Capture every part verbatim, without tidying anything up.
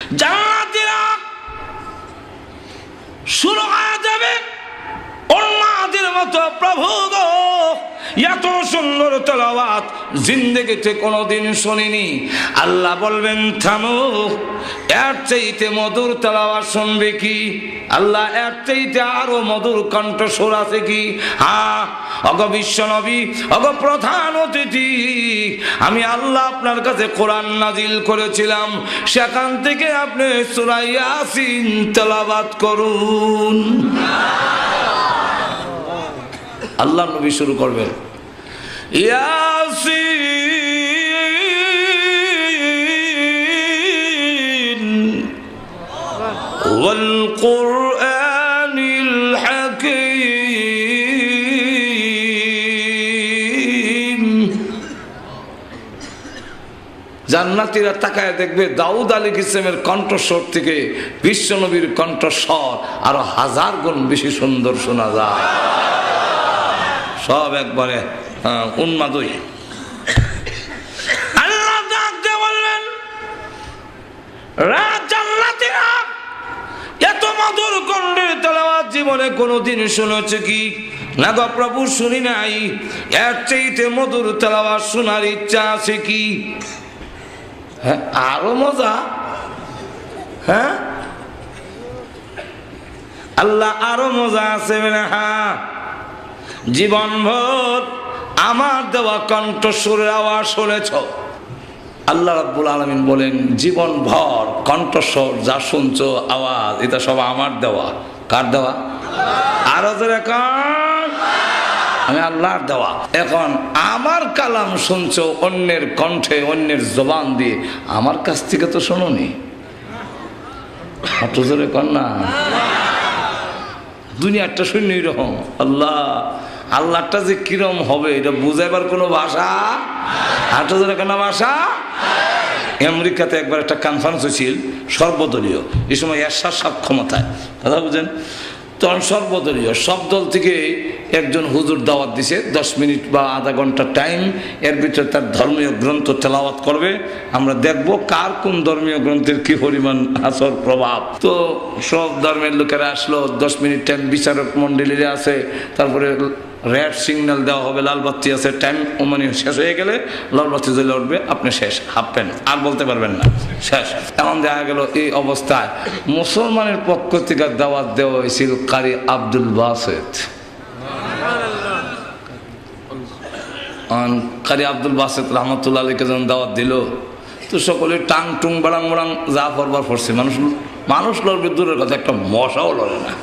জান্নাতীরা শুরু হয়ে যাবে উম্মাদের মতো, প্রভু গো এত সুন্দর তেলাওয়াত জিন্দেগিতে কোনোদিন শুনিনি। আল্লাহ বলবেন থামো, এর চাইতে মধুর তেলাওয়াত শুনবে কি? আল্লাহ এর চাইতে আরো মধুর কণ্ঠস্বর আছে কি? হ্যাঁ, অগ বিশ্ব নবী, অগ প্রধান অতিথি, আমি আল্লাহ আপনার কাছে কোরআন নাজিল করেছিলাম, সেখান থেকে আপনি সূরা ইয়াসিন তেলাওয়াত করুন। আল্লাহ নবী শুরু করবেন, ইয়াসিন ওয়াল কুরআনিল হাকীম। জান্নাতীরা তাকায় দেখবে দাউদ আলাইহিস সালামের কণ্ঠস্বর থেকে বিশ্ব নবীর কণ্ঠস্বর আরো হাজার গুণ বেশি সুন্দর শোনা যায়। সব একবারে উন্মাদই। আল্লাহ ডাকতে বললেন, জান্নাতীরা এত মধুর কণ্ঠের তেলাওয়াত জীবনে কোনোদিন শুনেছে কি? না গো প্রভু, শুনি নাই। এর চাইতে মধুর তেলাওয়াত শোনার ইচ্ছা আছে কি? হ্যাঁ, আরো মজা। হ্যাঁ, আল্লাহ আরো মজা আছে। হ্যাঁ, জীবনভর আমার দেওয়া কণ্ঠস্বরের আওয়াজ শুনেছ। আল্লাহ রাব্বুল আলামিন বলেন, জীবনভর কণ্ঠস্বর যা শুনছো আওয়াজ, এটা সব আমার দেওয়া। কার দেওয়া? আরো জোরে কান, আমি আল্লাহর দেওয়া। এখন আমার কালাম শুনছো অন্যের কণ্ঠে, অন্যের জবান দিয়ে, আমার কাছ থেকে তো শোনোনি। হাঁটু জোরে কর না। দুনিয়াটা শূন্য এরকম। আল্লাহ আল্লাহটা যে কিরম হবে এটা বুঝাইবার কোনো ভাষা, হাঁটু জোরে কেন ভাষা। আমেরিকাতে একবার একটা কনফারেন্স হয়েছিল সর্বদলীয়, এই সময় এরশাদ সাহেব ক্ষমতায়, কথা বুঝেন। তখন সর্বদলীয় সব দল থেকে একজন হুজুর দাওয়াত দিছে, দশ মিনিট বা আধা ঘন্টা টাইম, এর ভিতরে তার ধর্মীয় গ্রন্থ তেলাওয়াত করবে। আমরা দেখব কার কোন ধর্মীয় গ্রন্থের কি পরিমাণ আসর প্রভাব। তো সব ধর্মের লোকেরা আসলো, দশ মিনিট টাইম বিচারক মন্ডলীরা আছে, তারপরে রেড সিগন্যাল দেওয়া হবে, লাল বাতি আছে, টাইম মানে শেষ হয়ে গেলে লাল বাতি জ্বলে উঠবে, আপনি শেষ, হাঁপবেন, আর বলতে পারবেন না, শেষ। এমন দেখা গেল এই অবস্থায় মুসলমানের পক্ষ থেকে দাওয়াত দেওয়া হয়েছিল কারি আব্দুল বাসেত। কারি আব্দুল বাসেত রহমতুল্লাহ আলাইকে যখন দাওয়াত দিল, তো সকলে টাং টুং বাড়াং বাড়াং যা পড়বার পড়ছে। মানুষ মানুষ লড়বে দূরের কথা, একটা মশাও লড়ে না।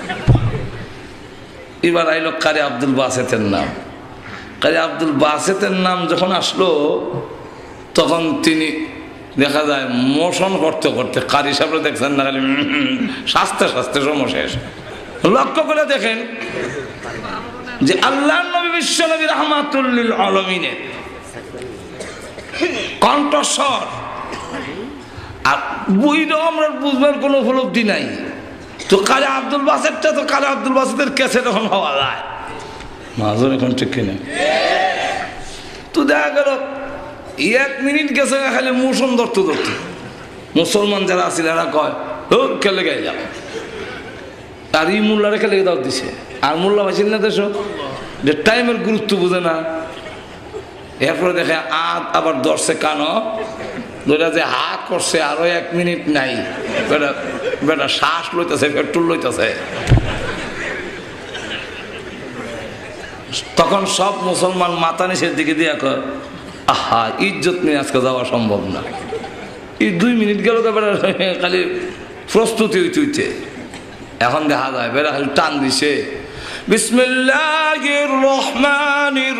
এবার আইল কারি আব্দুল বাসেতের নাম। কারি আব্দুল বাসেতের নাম যখন আসলো, তখন তিনি দেখা যায় মোশন করতে করতে, কারি সাহেবরা দেখছেন না, খালি শাস্তে শাস্তে সময় শেষ। লক্ষ্য করে দেখেন যে আল্লাহ নবী বিশ্ব নবী রাহমাতুল লিল আলামিনের কণ্ঠস্বর, আর বইটাও আমরা বুঝবার কোনো উপলব্ধি নাই। তো কারি আব্দুল বাসেতটা তো কারি আব্দুল বাসেতের ক্যাসেট এখন হওয়া যায়, মাঝে এখন ঠিক কিনা। তো দেখা গেল এক মিনিট গেছে খালি মোশন ধরতে ধরতে মুসলমান যারা আছিল এরা কয় ওর খেলে গাই যাও, আর ই মোল্লারে খেলে দাও দিছে। আর মোল্লা ভাইছিল না দেশ যে টাইমের গুরুত্ব বুঝে না। এরপরে দেখে আত আবার ধরছে কানো ধরে যে হা করছে, আরো এক মিনিট নাই, বেটা বেটা শ্বাস লইতেছে, পেট্রোল লইতেছে। তখন সব মুসলমান মাথা নিচের দিকে দিয়ে কয়, আহা ইজ্জত নিয়ে আজকে যাওয়া সম্ভব না। এই দুই মিনিট গেল খালি প্রস্তুতি হইতে হইতে। এখন দেখা যায় বেড়া খালি টান দিছে, বিসমিল্লাহির রহমানির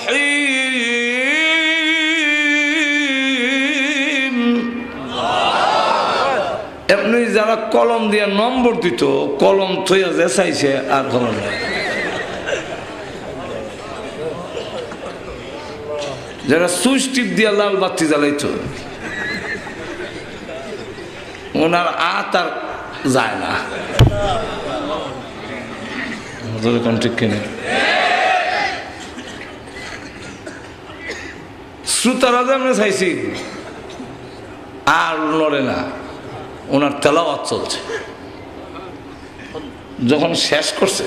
রহিম। এমনি যারা কলম দিয়ে নম্বর দিত, কলম থইয়া যে চাইছে আর কলম নেই। যারা সুইচ টিপ দিয়া লাল বাতি জ্বালাইতো, ওনার আত আর যায় না। ঠিক কিনা? শ্রোতারা যে আমরা চাইছি আর লড়ে না, ওনার তেলাওয়াত চলছে। যখন শেষ করছে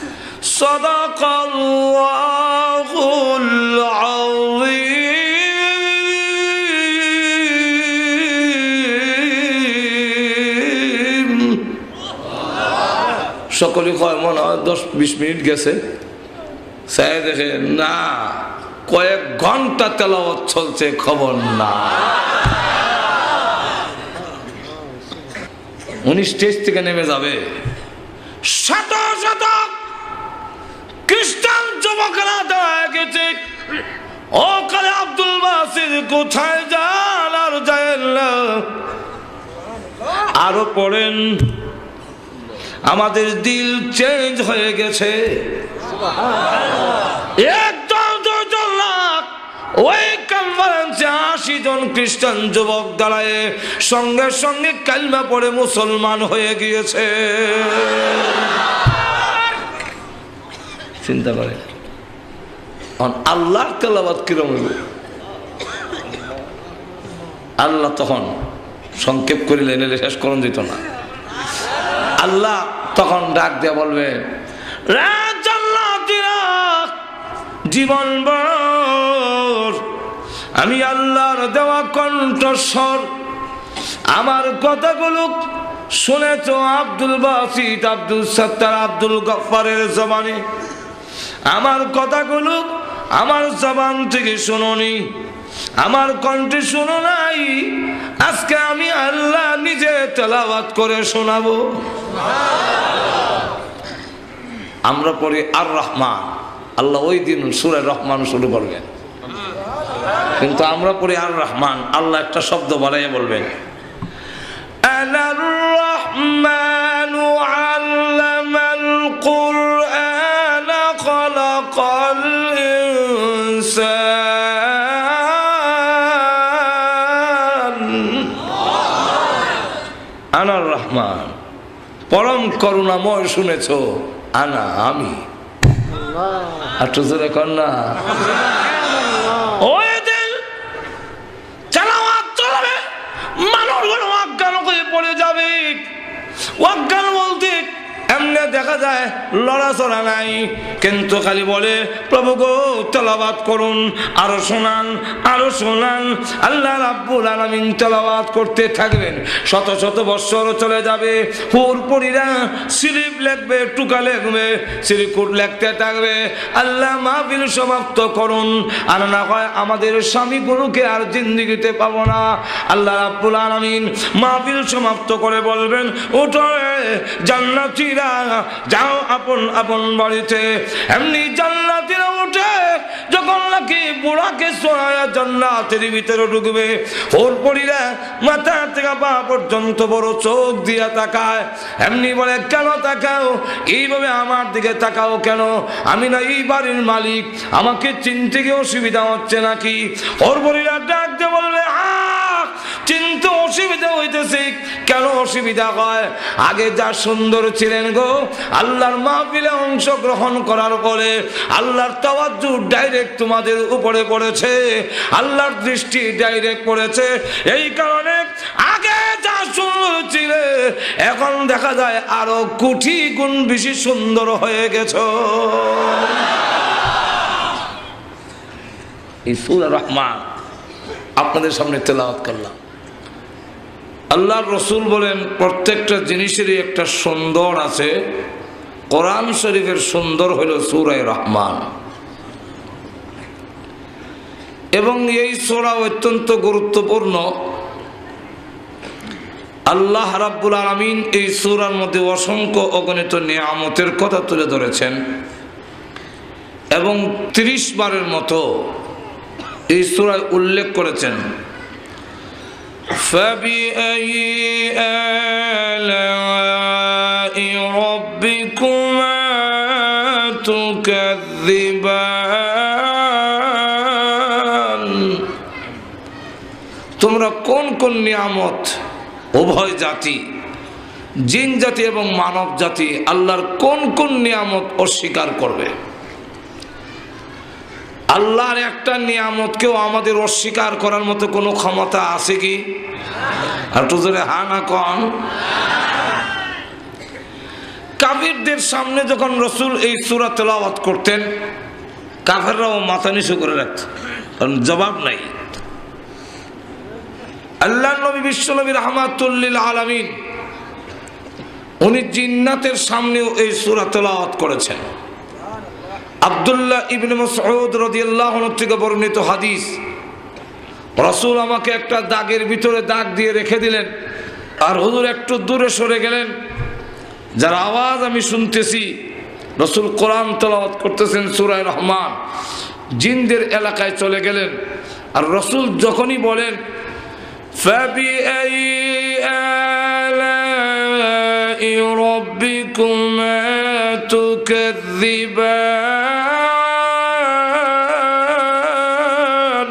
সাদাকাল্লাহুল আযীম, সকলে কয় মনে হয় দশ বিশ মিনিট গেছে, চাই দেখে না কয়েক ঘন্টা তেলাওয়াত চলছে, খবর না। উনি স্টেজ থেকে নেমে যাবে, শত শত খ্রিস্টান যুবকেরা দেওয়া গেছে, ও কালে আব্দুল বাসির কোথায় যান আর যায় না। আরো পড়েন, আমাদের দিল চেঞ্জ হয়ে গেছে। একদল দুজন লাখ ওই কনফারেন্সে আশি জন খ্রিস্টান যুবক দাঁড়ায় সঙ্গে সঙ্গে কালমা পড়ে মুসলমান হয়ে গিয়েছে। চিন্তা করে আল্লাহর তেলাওয়াত কিরম হইব। আল্লাহ তখন সংক্ষেপ করিলে নিলে শেষ করণ যেত না। আল্লাহ তখন ডাক দিয়ে বলবে, জীবন ভর আমি আল্লাহর দেওয়া কণ্ঠস্বর আমার কথাগুলো শুনেছ আব্দুল বাসিত, আব্দুল সত্তার, আব্দুল গফফারের জবানে। আমার কথাগুলো আমার জবান থেকে শুনোনি, আমার কণ্ঠে শুনো নাই। আজকে আমি আল্লাহ নিজে তেলাওয়াত করে শোনাবো। আমরা পড়ি আর রহমান, আল্লাহ ওই দিন সূরা রহমান শুরু করবেন, কিন্তু আমরা পড়ি আর রহমান। আল্লাহ একটা শব্দ বানাইয়া বলবেন, আনার রহমানু আল্লামাল কুরআন খালাকাল ইনসান। আনার রহমান, পরম করুণাময়। শুনেছো আনা, আমি। আর তো জোরে কন্যা ওই দিন তেলাওয়াত চলবে, মানুষগুলো অজ্ঞান হয়ে পড়ে যাবে। অজ্ঞান বলতে এমনি দেখা যায় লড়াচড়া নাই, কিন্তু খালি বলে প্রভু গো তেলাওয়াত করুন, আরো শোনান, আরো শোনান। আল্লাহ রাব্বুল আলামিন তেলাওয়াত করতে থাকবেন। শত শত বৎসর চলে যাবে, হুরপুরীরা স্লিপ লিখবে, টুকা লিখবে, সিরিকুট লিখতে থাকবে। আল্লাহ মাহফিল সমাপ্ত করুন, আর না হয় আমাদের স্বামী গুরুকে আর জিন্দেগিতে পাবো না। আল্লাহ রাব্বুল আলামিন মাহফিল সমাপ্ত করে বলবেন, ওঠো জান্নাতীরা, যাও আপন আপন বাড়িতে। এমনি জান্নাতীরা উঠে যখন নাকি বুড়াকে সোয়া জান্নাতের ভিতরে ঢুকবে, হুরপুরীরা মাথা থেকে পা পর্যন্ত বড় চোখ দিয়া তাকায়। এমনি বলে, কেন তাকাও? এইভাবে আমার দিকে তাকাও কেন? আমি না এই বাড়ির মালিক, আমাকে চিনতে গিয়ে অসুবিধা হচ্ছে নাকি? হুরপুরীরা ডাক দিয়ে বলবে, আহ চিনতে অসুবিধা হইতেছে। কেন অসুবিধা হয়? আগে যা সুন্দর ছিলেন গো, আল্লাহর মাহফিলে অংশগ্রহণ করার পরে আল্লাহর তাওয়াজ্জু ডাইরেক্ট তোমাদের উপরে পড়েছে, আল্লাহর দৃষ্টি ডাইরেক্ট পড়েছে। এই কারণে আগে যা সুন্দর ছিলে এখন দেখা যায় আরো কোটি গুণ বেশি সুন্দর হয়ে গেছো। এই সূরা রহমান আপনাদের সামনে তেলাওয়াত করলাম। আল্লাহর রসুল বলেন, প্রত্যেকটা জিনিসেরই একটা সুন্দর আছে। কোরআন শরীফের সুন্দর হলো সূরা রহমান, এবং এই সূরা অত্যন্ত গুরুত্বপূর্ণ। আল্লাহ রাব্বুল আলামিন এই সূরার মধ্যে অসংখ্য অগণিত নিয়ামতের কথা তুলে ধরেছেন, এবং ত্রিশ বারের মতো এই সূরায় উল্লেখ করেছেন। فَبِأَيِّ آلَاءِ رَبِّكُمَا تُكَذِّبَانِ। তোমরা কোন কোন নিয়ামত, উভয় জাতি, জিন জাতি এবং মানব জাতি, আল্লাহর কোন কোন নিয়ামত অস্বীকার করবে? আল্লাহর একটা নিয়ামতকেও আমাদের অস্বীকার করার মতো কোনো ক্ষমতা আছে কি? আর তো জোরে হা না কন। কাফিরদের সামনে যখন রাসূল এই সূরা তেলাওয়াত করতেন, কাফেররাও মাথা নিচু করে রাখত, কারণ জবাব নাই। আল্লাহর নবী বিশ্বনবী রাহমাতুল লিল আলামিন উনি জিন্নাতের সামনেও এই সূরা তেলাওয়াত করেছেন। আব্দুল্লাহ ইবনে মাসউদ রাদিয়াল্লাহু আনহু থেকে বর্ণিত হাদিস, রাসূল আমাকে একটা দাগের ভিতরে দাগ দিয়ে রেখে দিলেন, আর হুজুর একটু দূরে সরে গেলেন, যার আওয়াজ আমি শুনতেছি রাসূল কোরআন তেলাওয়াত করতেছেন সূরা রহমান, জিনদের এলাকায় চলে গেলেন। আর রাসূল যখনই বলেন ফাবিআই আলাই রাব্বিকুমা তুকাযযিবান,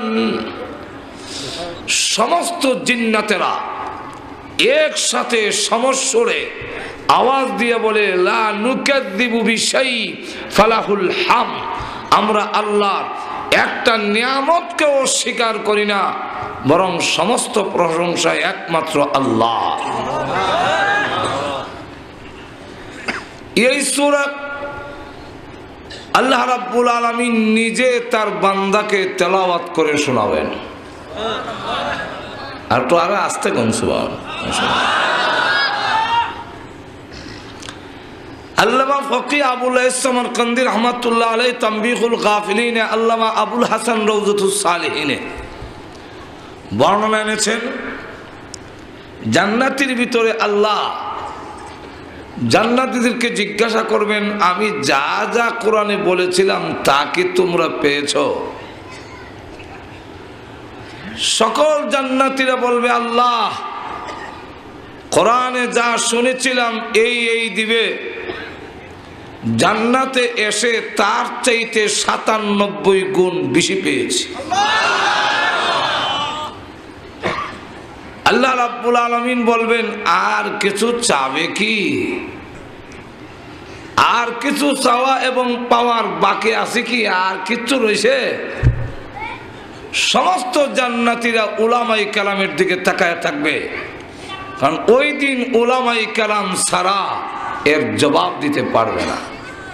সমস্ত জিন্নাতেরা একসাথে সমস্বরে আওয়াজ দিয়ে বলে লা নুকাযযিবু বিশাই ফালাহুল হাম, আমরা আল্লাহর একটা নিয়ামতকে অস্বীকার করি না, বরং সমস্ত প্রশংসা একমাত্র আল্লাহ। এই সূরা আল্লাহ রাব্বুল আলামিন নিজে তার বান্দাকে তেলাওয়াত করে শোনাবেন। আর তো আরো আস্তে কোন সুবহানাল্লাহ। আল্লামা ফকি আবুল সামারকান্দি রহমাতুল্লাহ আলাইহি তানবীহুল গাফিলিনে, আল্লামা আবুল হাসান রওজাতুস সালিহিনে বর্ণনা এনেছেন, জান্নাতের ভিতরে আল্লাহ জান্নাতীদেরকে জিজ্ঞাসা করবেন, আমি যা যা কোরআনে বলেছিলাম তা কি তোমরা পেয়েছো? সকল জান্নাতীরা বলবে আল্লাহ কোরআনে যা শুনেছিলাম এই এই দিবে, জান্নাতে এসে তার চাইতে সাতানব্বই গুণ বেশি পেয়েছি। আল্লাহ রাব্বুল আলামিন বলবেন আর কিছু চাবে কি? আর কিছু চাওয়া এবং পাওয়ার বাকি আছে কি? আর কিছু রয়েছে? সমস্ত জান্নাতীরা উলামায়ে কেরামের দিকে তাকায় থাকবে, কারণ ওই দিন উলামায়ে কেরাম ছাড়া এর জবাব দিতে পারবে না।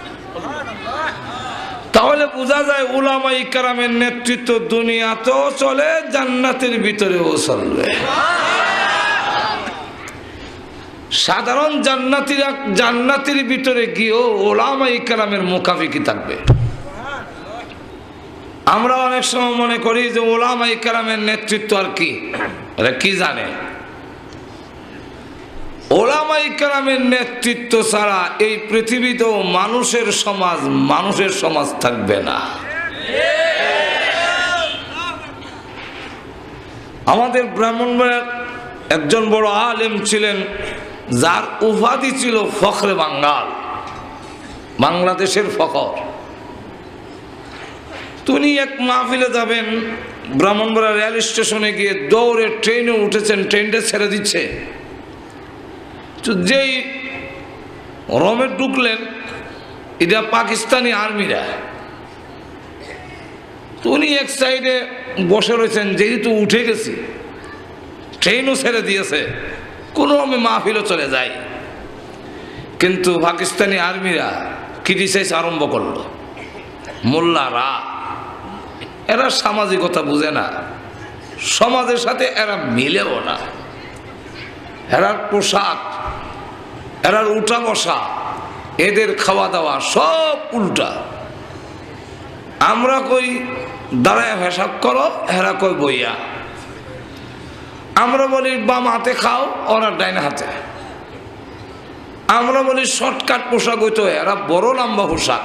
তাহলে বোঝা যায় উলামায়ে কেরামের নেতৃত্ব দুনিয়াতেও চলে, জান্নাতের ভিতরেও চলবে। সাধারণ জান্নাতীরা জান্নাতের ভিতরে গিয়েও উলামায়ে কেরামের মুখাফিকি থাকবে। আমরা অনেক সময় মনে করি যে উলামায়ে কেরামের নেতৃত্ব আর কি, এরা কি জানে? উলামায়ে কেরামের নেতৃত্ব ছাড়া এই পৃথিবীতেও মানুষের সমাজ মানুষের সমাজ থাকবে না। আমাদের ব্রাহ্মণবাড়িয়ার একজন বড় আলেম ছিলেন, যার উপাধি ছিল ফখরে বাঙ্গাল, বাংলাদেশের ফখর। তিনি এক মাহফিলে যাবেন, ব্রাহ্মণবাড়িয়া রেল স্টেশনে গিয়ে দৌড়ে ট্রেনে উঠেছেন, ট্রেনটা ছেড়ে দিচ্ছে, যেই রোমে ঢুকলেন, এটা পাকিস্তানি আর্মিরা। উনি এক সাইডে বসে রয়েছেন, যেহেতু উঠে গেছি, ট্রেনও ছেড়ে দিয়েছে, কোনো রকমে মাহফিলও চলে যায়। কিন্তু পাকিস্তানি আর্মিরা ক্রিটিসাইজ আরম্ভ করলো, মোল্লারা এরা সামাজিকতা বুঝে না, সমাজের সাথে এরা মিলেও না, এরার পোশাক, এরার উঠা বসা, এদের খাওয়া দাওয়া সব উল্টা। আমরা কই দাঁড়ায় হিসাব করো, এরা কই বইয়া। আমরা বলি বাম হাতে খাও, ওরা ডাইন হাতে। আমরা বলি শর্টকাট পোশাক হইতো, এরা বড় লম্বা পোশাক।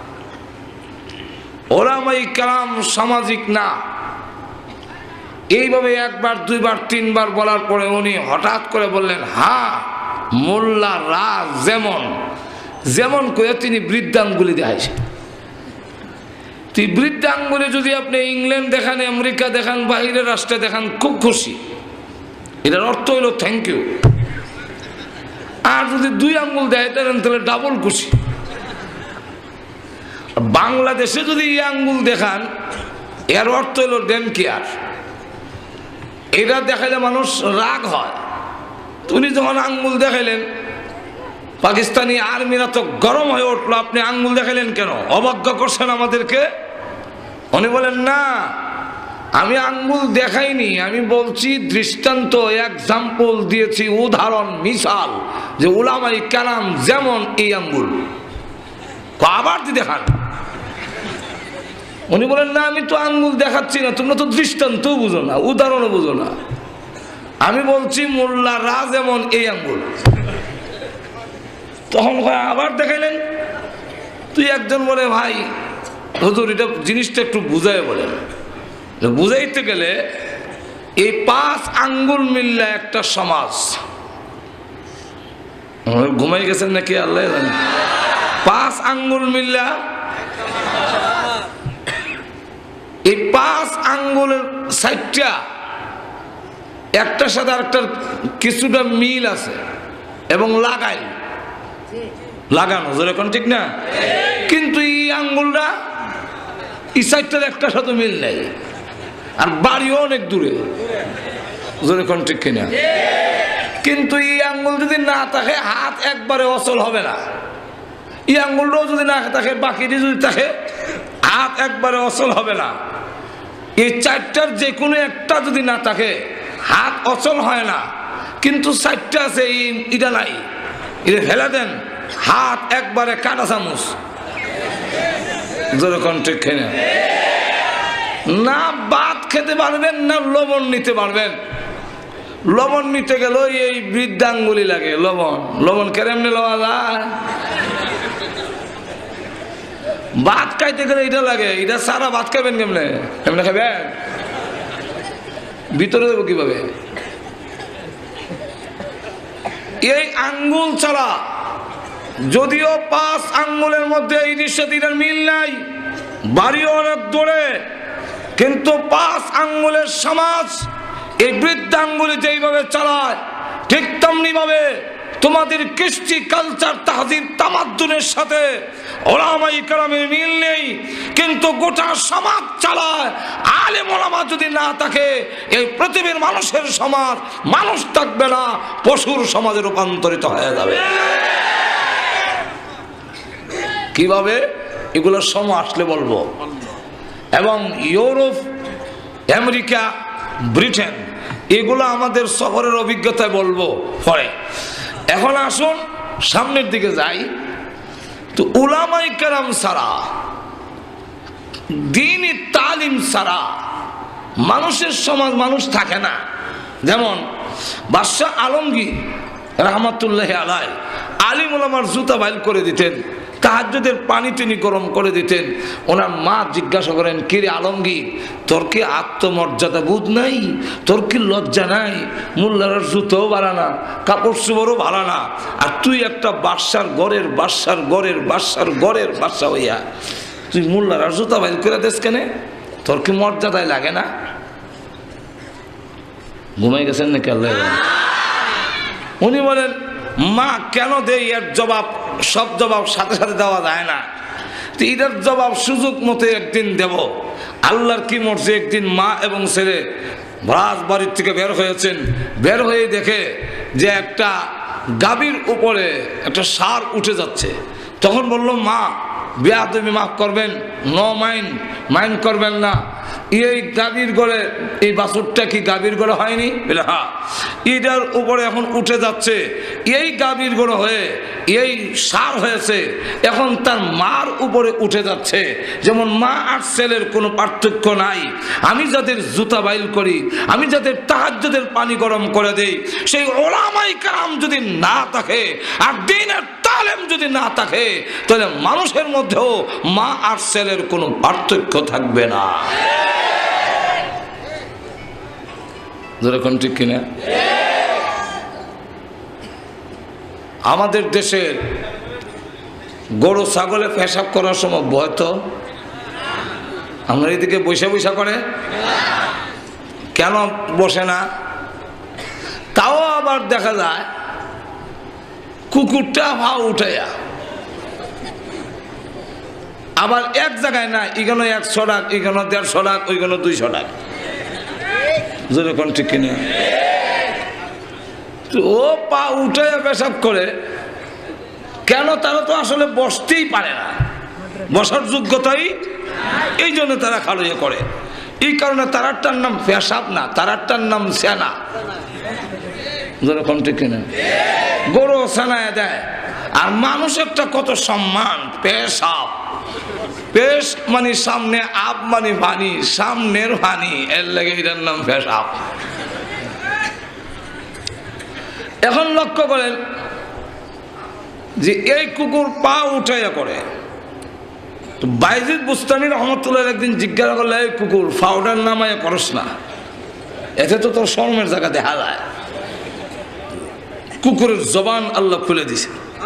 উলামায়ে কেরাম সামাজিক না। এইভাবে একবার দুইবার তিনবার বলার পরে উনি হঠাৎ করে বললেন, হ্যাঁ মোল্লারা যেমন যেমন করে তিনি বৃদ্ধাঙ্গুলি দেখাইছেন। তুই বৃদ্ধাঙ্গুলি যদি আপনি ইংল্যান্ড দেখান, আমেরিকা দেখান, বাইরের রাষ্ট্রে দেখান, খুব খুশি, এটার অর্থ হইল থ্যাংক ইউ। আর যদি দুই আঙ্গুল দেয় তাহলে ডাবল খুশি। বাংলাদেশে যদি এই আঙ্গুল দেখান, এর অর্থ হলো ডেম কেয়ার। এটা দেখাইলে মানুষ রাগ হয়। উনি যখন আঙ্গুল দেখাইলেন, পাকিস্তানি আর্মিরা তো গরম হয়ে উঠলো, আপনি আঙ্গুল দেখাইলেন কেন, অবজ্ঞা করছেন আমাদেরকে। উনি বলেন না, আমি আঙ্গুল দেখাইনি, আমি বলছি দৃষ্টান্ত, এক্সাম্পল দিয়েছি, উদাহরণ, মিসাল, যে উলামায়ে কেরাম যেমন এই আঙ্গুল। আবার দি দেখান। উনি বলেন না, আমি তো আঙ্গুল দেখাচ্ছি না, তোমরা তো দৃষ্টান্ত বুঝো না, উদাহরণও বুঝো না। আমি বলছি মোল্লারা যেমন এই আঙ্গুল। তখন আবার দেখাইলেন। তুই একজন বলে, ভাই হুজুর এটা জিনিসটা একটু বুঝাই বলেন। বুঝাইতে গেলে এই পাঁচ আঙ্গুল মিললে একটা সমাজ। ঘুমাই গেছেন নাকি আল্লাহ জানে। পাঁচ আঙ্গুল মিললা, এই পাঁচ আঙ্গুলের সাইডটা একটার সাথে আরেকটার কিছুটা মিল আছে এবং লাগাই লাগানো যেরকম, ঠিক না? কিন্তু এই আঙ্গুলটা এই সাইডটার একটার সাথে মিল নেই, আর বাড়িও অনেক দূরে, যেরকম, ঠিক কিনা? কিন্তু এই আঙ্গুল যদি না থাকে হাত একবারে অচল হবে না। এই আঙ্গুলটাও যদি না থাকে, বাকিটি যদি থাকে হাত একবারে অচল হবে না। এই চারটার যে কোনো একটা যদি না থাকে হাত অচল হয় না। কিন্তু চারটা আছে, এটা নাই, এটা ফেলে দেন, হাত একবারে কাটা চামচ, যেরকম, ঠিক কিনা? না ভাত খেতে পারবেন না লবণ নিতে পারবেন। লবণ নিতে গেল এই বৃদ্ধাঙ্গুলি লাগে। লবণ লবণ কেমনে লওয়া যায়? ভাত খাইতে গেলে এটা লাগে। এটা সারা ভাত খাবেন কেমনে? কেমনে খাবেন? ভিতরে দেবো কিভাবে? এই আঙ্গুল ছাড়া, যদিও পাঁচ আঙ্গুলের মধ্যে এই নিঃশ্বাসের মিল নাই, বাড়িও অনেক দূরে, কিন্তু পাঁচ আঙ্গুলের সমাজ এই বৃদ্ধাঙ্গুলি যেইভাবে চালায়, ঠিক তেমনি ভাবে তোমাদের কৃষ্টি, কালচার, তাহজিব, তামাদ্দুনের সাথে উলামায়ে কেরামের মিল নেই, কিন্তু গোটা সমাজ চালায়। আলেম ওলামা যদি না থাকে, এই পৃথিবীর মানুষের সমাজ মানুষ থাকবে না, পশুর সমাজে রূপান্তরিত হয়ে যাবে। কিভাবে? এগুলোর সময় আসলে বলবো। এবং ইউরোপ, আমেরিকা, ব্রিটেন, এগুলো আমাদের সফরের অভিজ্ঞতায় বলবো পরে। এখন আসুন সামনের দিকে যাই। তো উলামায়ে কেরাম ছাড়া, দ্বীনি তালিম ছাড়া মানুষের সমাজ মানুষ থাকে না। যেমন বাদশাহ আলমগীর রহমাতুল্লাহি আলাইহি আলিম ওলামার জুতা বাইল করে দিতেন, তাহাজ্জুদের পানি তিনি গরম করে দিতেন। ওনার মা জিজ্ঞাসা করেন, কিরে আলমগীর, তোর কি আত্মমর্যাদা বোধ নাই? তোর কি লজ্জা নাই? মোল্লার জুতোও ভাড়া না, কাপড় চোপড়ও ভাড়া না, আর তুই একটা বাদশার গড়ের বাদশার গড়ের বাদশার গড়ের বাদশা হইয়া তুই মোল্লার জুতা বাইল করে দেস কেনে? তোর কি মর্যাদায় লাগে না? ঘুমাই গেছেন নাকি আল্লাহ? উনি বলেন, মা কেন দেই? এর জবাব সব জবাব সাথে সাথে দেওয়া যায় না, তো এটার জবাব সুযোগ মতো একদিন দেব। আল্লাহর কি মর্জি, একদিন মা এবং ছেলে রাজবাড়ির থেকে বের হয়েছেন। বের হয়ে দেখে যে একটা গাভীর উপরে একটা ষাঁড় উঠে যাচ্ছে। তখন বলল, মা বেয়াদবি মাফ করবেন, নো মাইন্ড, মাইন্ড করবেন না। এই গাভীর গড়ে, এই বাছুরটা কি গাভীর গড়ে হয়নি? বলে হ্যাঁ। এটার উপরে এখন উঠে যাচ্ছে, এই গাভীর গড়ে হয়ে এই ষাঁড় হয়েছে, এখন তার মার উপরে উঠে যাচ্ছে। যেমন মা আর ছেলের কোনো পার্থক্য নাই। আমি যাদের জুতা বাইল করি, আমি যাদের তাহাজ্জুদের পানি গরম করে দেই, সেই উলামায়ে কেরাম যদি না থাকে, আর দ্বীনের তালিম যদি না থাকে, তাহলে মানুষের মধ্যেও মা আর ছেলের কোনো পার্থক্য থাকবে না। যেরকম, ঠিক কিনা? আমাদের দেশের গরু ছাগলে পেশাব করার সময় ভয় তো, আমরা এদিকে বৈশা বৈশা করে, কেন বসে না? তাও আবার দেখা যায় কুকুরটা ভাও উঠাইয়া আবার এক জায়গায় না, এখানে একশো টাকা, এখানে দেড়শো টাকা, ওইখানে দুইশো টাকা। যেরকম ঠিক কিনা? ও পা উঠে পেশাব করে কেন? তারা তো আসলে বসতেই পারে না, বসার যোগ্যতাই, এই জন্য তারা খালুয়ে করে। এই কারণে তারারটার নাম পেশাব না, তারারটার নাম সেনা। যেরকম ঠিক কিনা? গরু সেনায় দেয়, আর মানুষ একটা কত সম্মান। পেশাব, পেশ মানে সামনে, আপ মানে পানি, সামনের পানি, এর লাগে এটার নাম পেশাব। এখন লক্ষ্য করেন যে এই কুকুর পা উঠাইয়া করে। তো বাইজিদ বুস্তানি রহমতুল্লাহ একদিন জিজ্ঞাসা করলে, এই কুকুর পাউডার নামাইয়া করস না, এতে তো তোর শরমের জায়গা দেখা যায়। কুকুরের জবান আল্লাহ খুলে দিছে।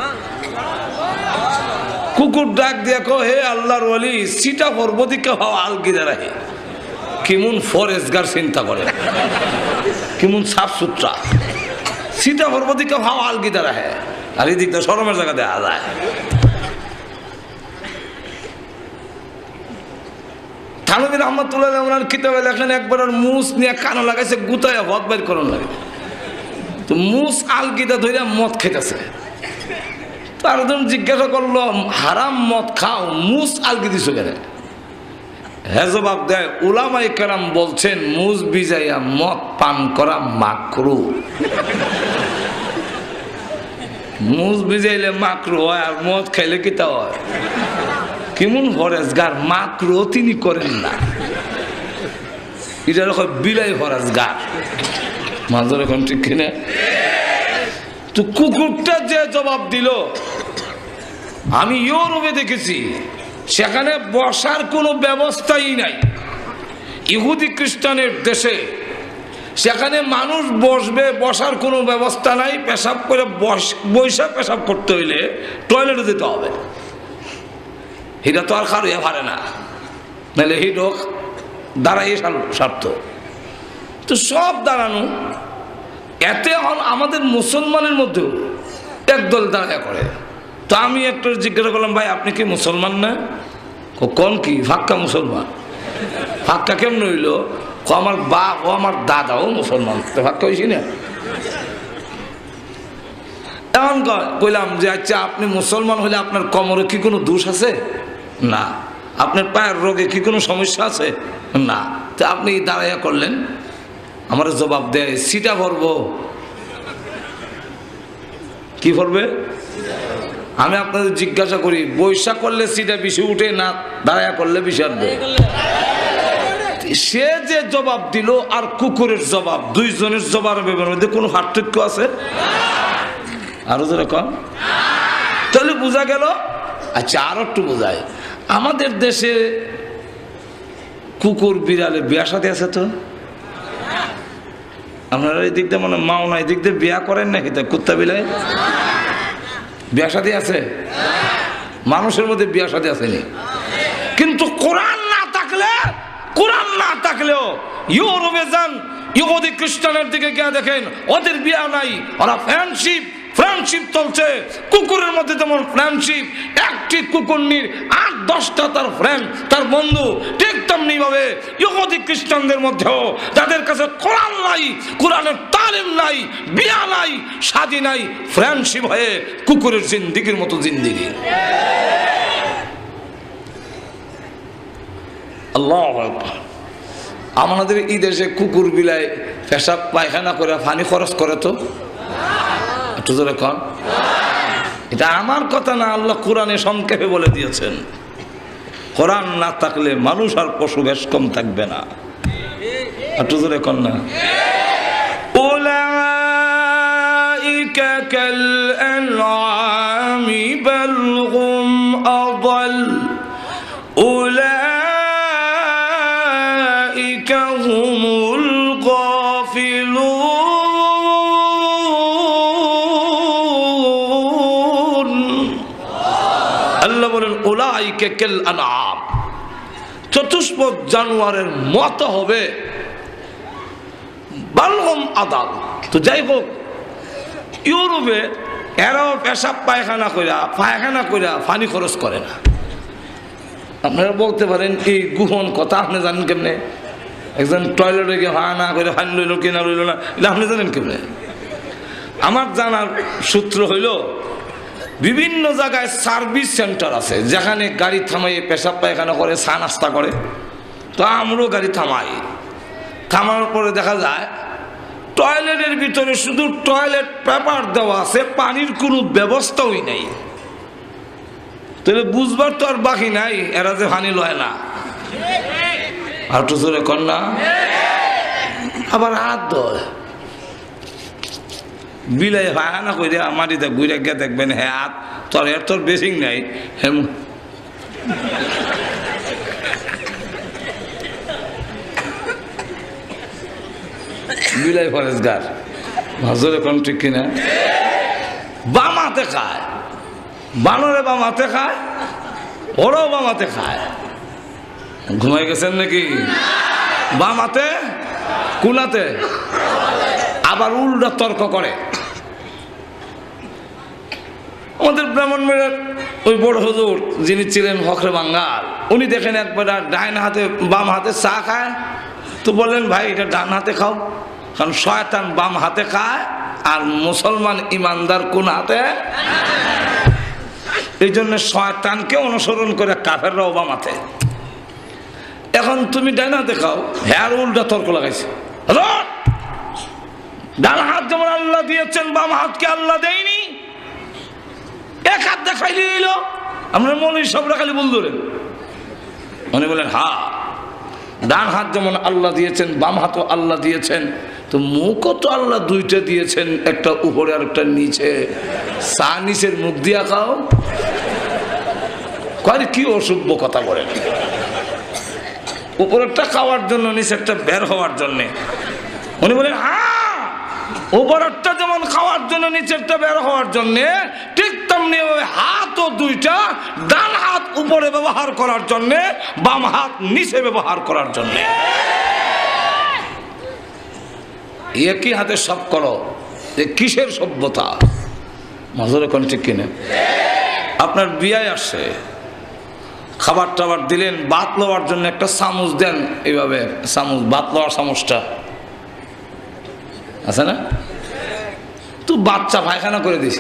কুকুর ডাক দিয়া কো, হে আল্লাহর ওয়ালি, সিটা পর্বতিকে হওয়া আলগিদা রাখে। কেমন ফরেজগার চিন্তা করে, কেমন সাফ সুতরা। সিটা পর্বতিকে হওয়া আলগিদা রাখে, আর এই দিকটা শরমের জায়গা দেখা যায়। থানবী রহমতুল্লাহ ওনার কিতাবে লেখেন, একবার আর মুস নিয়ে কানো লাগাইছে, গুতায় হদ বাইর করার লাগে। তো মুস আলগিদা ধরে মদ খেতেছে। তার জন্য জিজ্ঞাসা করলো, হারাম মদ খাও, মুস আলগি দিছো কেন? হ্যাঁ জবাব দেয়, উলামায়ে কেরাম বলছেন মুস ভিজাইয়া মদ পান করা মাকরু। মুস ভিজাইলে মাকরু হয়, আর মদ খাইলে কি তা হয়? কেমন ফরেজগার, মাকরু তিনি করেন না, এটা রকম বিলাই ফরেজগার। মাঝে এখন ঠিক কিনা? তো কুকুরটা যে জবাব দিল, আমি ইউরোপে দেখেছি সেখানে বসার কোনো ব্যবস্থাই নাই। ইহুদি খ্রিস্টানের দেশে সেখানে মানুষ বসবে, বসার কোনো ব্যবস্থা নাই। পেশাব করে বৈশা পেশাব করতে হইলে টয়লেটে যেতে হবে। এটা তো আর খারুয়া পারে না, নাহলে হিডো দাঁড়াই স্বার্থ। তো সব দাঁড়ানো, এতে আমাদের মুসলমানের মধ্যেও একদল দাঁড়ায় করে। তো আমি একটু জিজ্ঞাসা করলাম, ভাই আপনি কি মুসলমান না? কোন কি ফাক্কা মুসলমান? ফাক্কা কেমন হইল? আমার বাপ ও আমার দাদাও মুসলমান, ফাক্কা হয়েছি না? এমন কইলাম যে আচ্ছা, আপনি মুসলমান হলে আপনার কোমরে কি কোনো দোষ আছে? না। আপনার পায়ের রোগে কি কোনো সমস্যা আছে? না। তো আপনি দাঁড়াইয়া করলেন? আমার জবাব দেয়, সিটা ভরবো। কি ভরবে? আমি আপনাদের জিজ্ঞাসা করি, বৈশা করলে সিটা বেশি উঠে না দাঁড়াইয়া করলে বেশি আসবে? সে যে জবাব দিল আর কুকুরের জবাব, দুইজনের জবাবের মধ্যে কোনো পার্থক্য আছে? আরো যেরকম তাহলে বোঝা গেল। আচ্ছা, আরো একটু বোঝায়, আমাদের দেশে কুকুর বিড়ালে বিয়া সাথে আছে তো? আপনারা এই দিক দিয়ে মনে মাও না, এই দিক দিয়ে বিয়া করেন নাকি? তা কুত্তা বিলাই বিয়া সাথে আছে? মানুষের মধ্যে বিয়া সাথে আসেনি। কিন্তু কোরআন না থাকলে, কোরআন না থাকলেও ইউরোপে যান, ইহুদি খ্রিস্টানের দিকে গিয়ে দেখেন ওদের বিয়া নাই, ওরা ফ্রেন্ডশিপ ফ্রেন্ডশিপ চলছে। কুকুরের মধ্যে যেমন ফ্রেন্ডশিপ, একটি কুকুর নির আট দশটা তার ফ্রেন্ড, তার বন্ধু, ঠিক তেমনি ভাবে ইহুদি খ্রিস্টানদের মধ্যেও যাদের কাছে কোরআন নাই, কোরআনের তালিম নাই, বিয়া নাই, শাদী নাই, ফ্রেন্ডশিপ হয়ে কুকুরের জিন্দিগির মতো জিন্দিগি। আল্লাহু আকবার। আমাদের এই দেশে কুকুর বিলায় পেশাব পায়খানা করে পানি খরচ করে তো? একটু জোরে কন। এটা আমার কথা না, আল্লাহ কোরআনে সংক্ষেপে বলে দিয়েছেন। কোরআন না থাকলে মানুষ আর পশু বেশ কম থাকবে না। একটু জোরে কন না। উলাইকা কাল আনআমি বাল হুম আযাল উলাইকা হুমুল গাফিলুন। আল্লাহ বলেন উলাইকা কাল আনআম, চতুষ্পদ জানোয়ারের মতো হবে। বালগম আদাল। তো যাই হোক, ইউরোপে এরাও পেশাব পায়খানা কইরা পায়খানা কইরা পানি খরচ করে না। আপনারা বলতে পারেন এই গুহন কথা আপনি জানেন কেমনে? একজন টয়লেটে গিয়ে হা না করে ফাইন লইল কিনা রইল না, এটা আপনি জানেন কেমনে? আমার জানার সূত্র হইল বিভিন্ন জায়গায় সার্ভিস সেন্টার আছে যেখানে গাড়ি থামাইয়ে পেশাব পায়খানা করে, চা নাস্তা করে। তো আমরাও গাড়ি থামাই, থামানোর পরে দেখা যায় টয়লেটের ভিতরে শুধু টয়লেট পেপার দেওয়া আছে, পানির কোনো ব্যবস্থাই নেই। তাহলে বুঝবার তো আর বাকি নাই এরা যে পানি লয় না। আর তো জোরে কর না। আবার হাত ধরে বিলাই পায়খানা করে মাটিতে ঘুরে গিয়ে দেখবেন হ্যাঁ হাত তোর এর তোর বেশি নাই, হেম বিলাই ফরেজগার মাজরে কোন ঠিক কিনা। বাম হাতে খায়, বানরে বাম হাতে খায়, ওরাও বাম হাতে খায়। ঘুমাই গেছেন নাকি? বাম হাতে কুলাতে, আবার উল্টা তর্ক করে। আমাদের ব্রাহ্মণবাড়িয়ার ওই বড় হুজুর যিনি ছিলেন হকরে বাঙ্গাল, উনি দেখেন একবার ডাইন হাতে বাম হাতে চা খায়। তো বললেন ভাই এটা ডান হাতে খাও, কারণ শয়তান বাম হাতে খায় আর মুসলমান ইমানদার কোন হাতে। এই জন্য শয়তানকে অনুসরণ করে কাফেররাও বাম হাতে। এখন তুমি ডান হাতে খাও, হ্যাঁ উল্টা তর্ক লাগাইছে। ডান হাত যেমন আল্লাহ দিয়েছেন বাম হাতকে আল্লাহ দেয়নি, এক হাত দেখাইলে এলো। আমরা মৌলবী সবরা খালি বল ধরেন, উনি বলেন হ্যাঁ ডান হাত যেমন আল্লাহ দিয়েছেন বাম হাতও আল্লাহ দিয়েছেন, তো মুখও তো আল্লাহ দুইটা দিয়েছেন, একটা উপরে আর একটা নিচে। চা নিচের মুখ দিয়া খাও, কয় কি অসভ্য কথা বলেন। উপরেরটা খাওয়ার জন্য নিচেরটা বের হওয়ার জন্য। উনি বলেন হ্যাঁ উপরেরটা যেমন খাওয়ার জন্য নিচেরটা বের হওয়ার জন্য, ঠিক তেমনি ওই হাতও দুইটা, ডান হাত উপরে ব্যবহার করার জন্য, বাম হাত নিচে ব্যবহার করার জন্য। একই হাতে সব করো, যে কিসের সভ্যতা? মাজরে কোন ঠিক কিনা। আপনার বিয়ায় আসছে, খাবার টাবার দিলেন, ভাত লওয়ার জন্য একটা চামচ দেন, এইভাবে চামচ, ভাত লওয়ার চামচটা আছে না, তো বাচ্চা পায়খানা করে দিছে।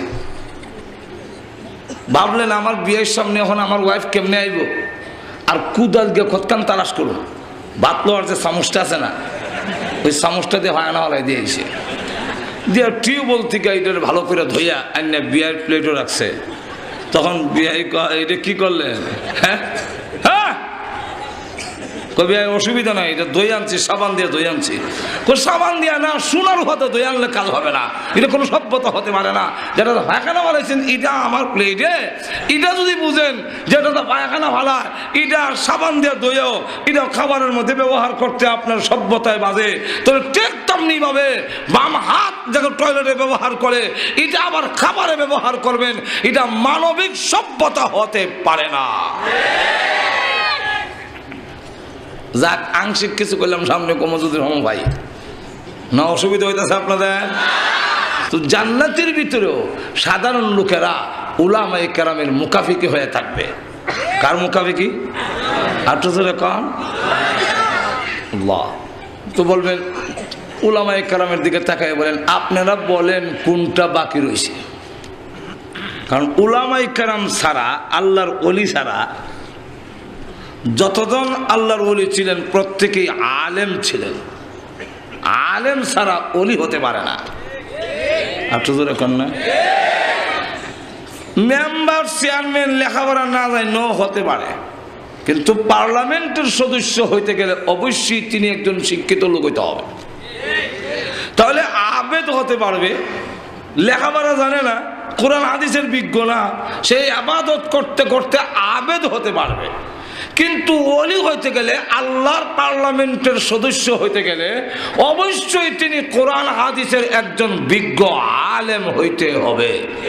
ভাবলেন আমার বিয়ের সামনে এখন আমার ওয়াইফ কেমনে আইব, আর কুদাল গিয়ে খতকান তালাশ করুন। ভাত লওয়ার যে চামচটা আছে না, ওই চামচটা দিয়ে পায়খানা হলাই দিয়েছে, দিয়ে টিউবওয়েল থেকে এটার ভালো করে ধইয়া আইনা বিয়ের প্লেটও রাখছে। তখন বিয়াই এটা কি করলেন? হ্যাঁ হ্যাঁ কবি অসুবিধা নাই, এটা দই আনছি, সাবান দিয়ে দই আনছি। সাবান দিয়া না, সোনার হাতে দই আনলে কাজ হবে না, এটা কোনো সভ্যতা হতে পারে না। যেটা পায়খানা বানাইছেন এটা আমার প্লেটে, এটা যদি বুঝেন যেটা পায়খানা ভালা, এটা সাবান দিয়ে দইও, এটা খাবারের মধ্যে ব্যবহার করতে আপনার সভ্যতায় বাজে, তবে ঠিক তেমনি ভাবে বাম হাত যখন টয়লেটে ব্যবহার করে, এটা আবার খাবারে ব্যবহার করবেন, এটা মানবিক সভ্যতা হতে পারে না। যাক আংশিক কিছু করলাম সামনে কমজুদুর রহমান ভাই, না অসুবিধা হইতেছে আপনাদের? তো জান্নাতের ভিতরেও সাধারণ লোকেরা উলামায়ে কেরামের মুকাফিকি হয়ে থাকবে। কার মুকাফিকি? আর তো জোরে কন আল্লাহ। তো বলবেন উলামায়ে কেরামের দিকে তাকায় বলেন আপনারা বলেন কোনটা বাকি রয়েছে? কারণ উলামায়ে কেরাম ছাড়া, আল্লাহর ওলি ছাড়া যতজন আল্লাহর ওলি ছিলেন প্রত্যেকেই আলেম ছিলেন। আলেম ছাড়া ওলি হতে পারে না। আপনাদের এখন না মেম্বার চেয়ারম্যান লেখাপড়া না যায় ন হতে পারে, কিন্তু পার্লামেন্টের সদস্য হইতে গেলে অবশ্যই তিনি একজন শিক্ষিত লোক হইতে হবে। তাহলে আবেদ হতে পারবে, লেখাপড়া জানে না, কোরআন হাদিসের বিজ্ঞ না, সেই আবাদত করতে করতে আবেদ হতে পারবে। কিন্তু ওলি হইতে গেলে, আল্লাহর পার্লামেন্টের সদস্য হইতে গেলে অবশ্যই তিনি কোরআন হাদিসের একজন বিজ্ঞ আলেম হইতে হবে।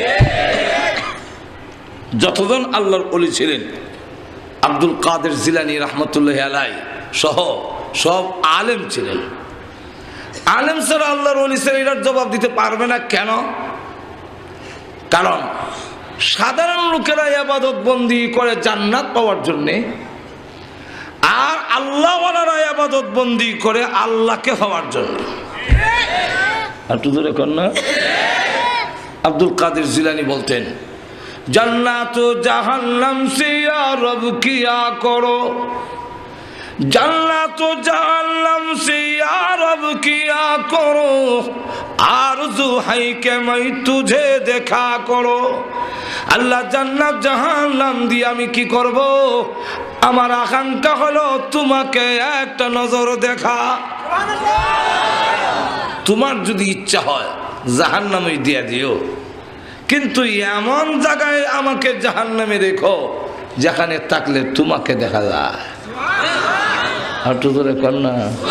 যতজন আল্লাহর ওলি ছিলেন, আব্দুল কাদের জিলানী রহমতুল্লাহ আলাই সহ সব আলেম ছিলেন। আলেম ছাড়া আল্লাহর ওলি ছাড়া এটার জবাব দিতে পারবে না। কেন? কারণ সাধারণ লোকেরা ইবাদত বন্দি করে জান্নাত পাওয়ার জন্যে, আল্লাহওয়ালারা ইবাদত বন্দি করে আল্লাহকে হওয়ার জন্য। একটু জোরে কর না। আব্দুল কাদের জিলানী বলতেন, জান্নাত ও জাহান্নাম সে ইয়া রব কিয়া করো, জান্নাত ও জাহান্নাম সে ইয়া রব কিয়া করো, আরজু হাই কে মাই তুঝে দেখা করো। আল্লাহ জান্নাত জাহান্নাম দিয়ে আমি কি করব? আমার আকাঙ্ক্ষা হলো তোমাকে একটা নজর দেখা। তোমার যদি ইচ্ছা হয় জাহান্নামে দিয়া দিও, কিন্তু এমন জায়গায় আমাকে জাহান্নামে রেখো যেখানে থাকলে তোমাকে দেখা যায়। হাঁটু ধরে কর না।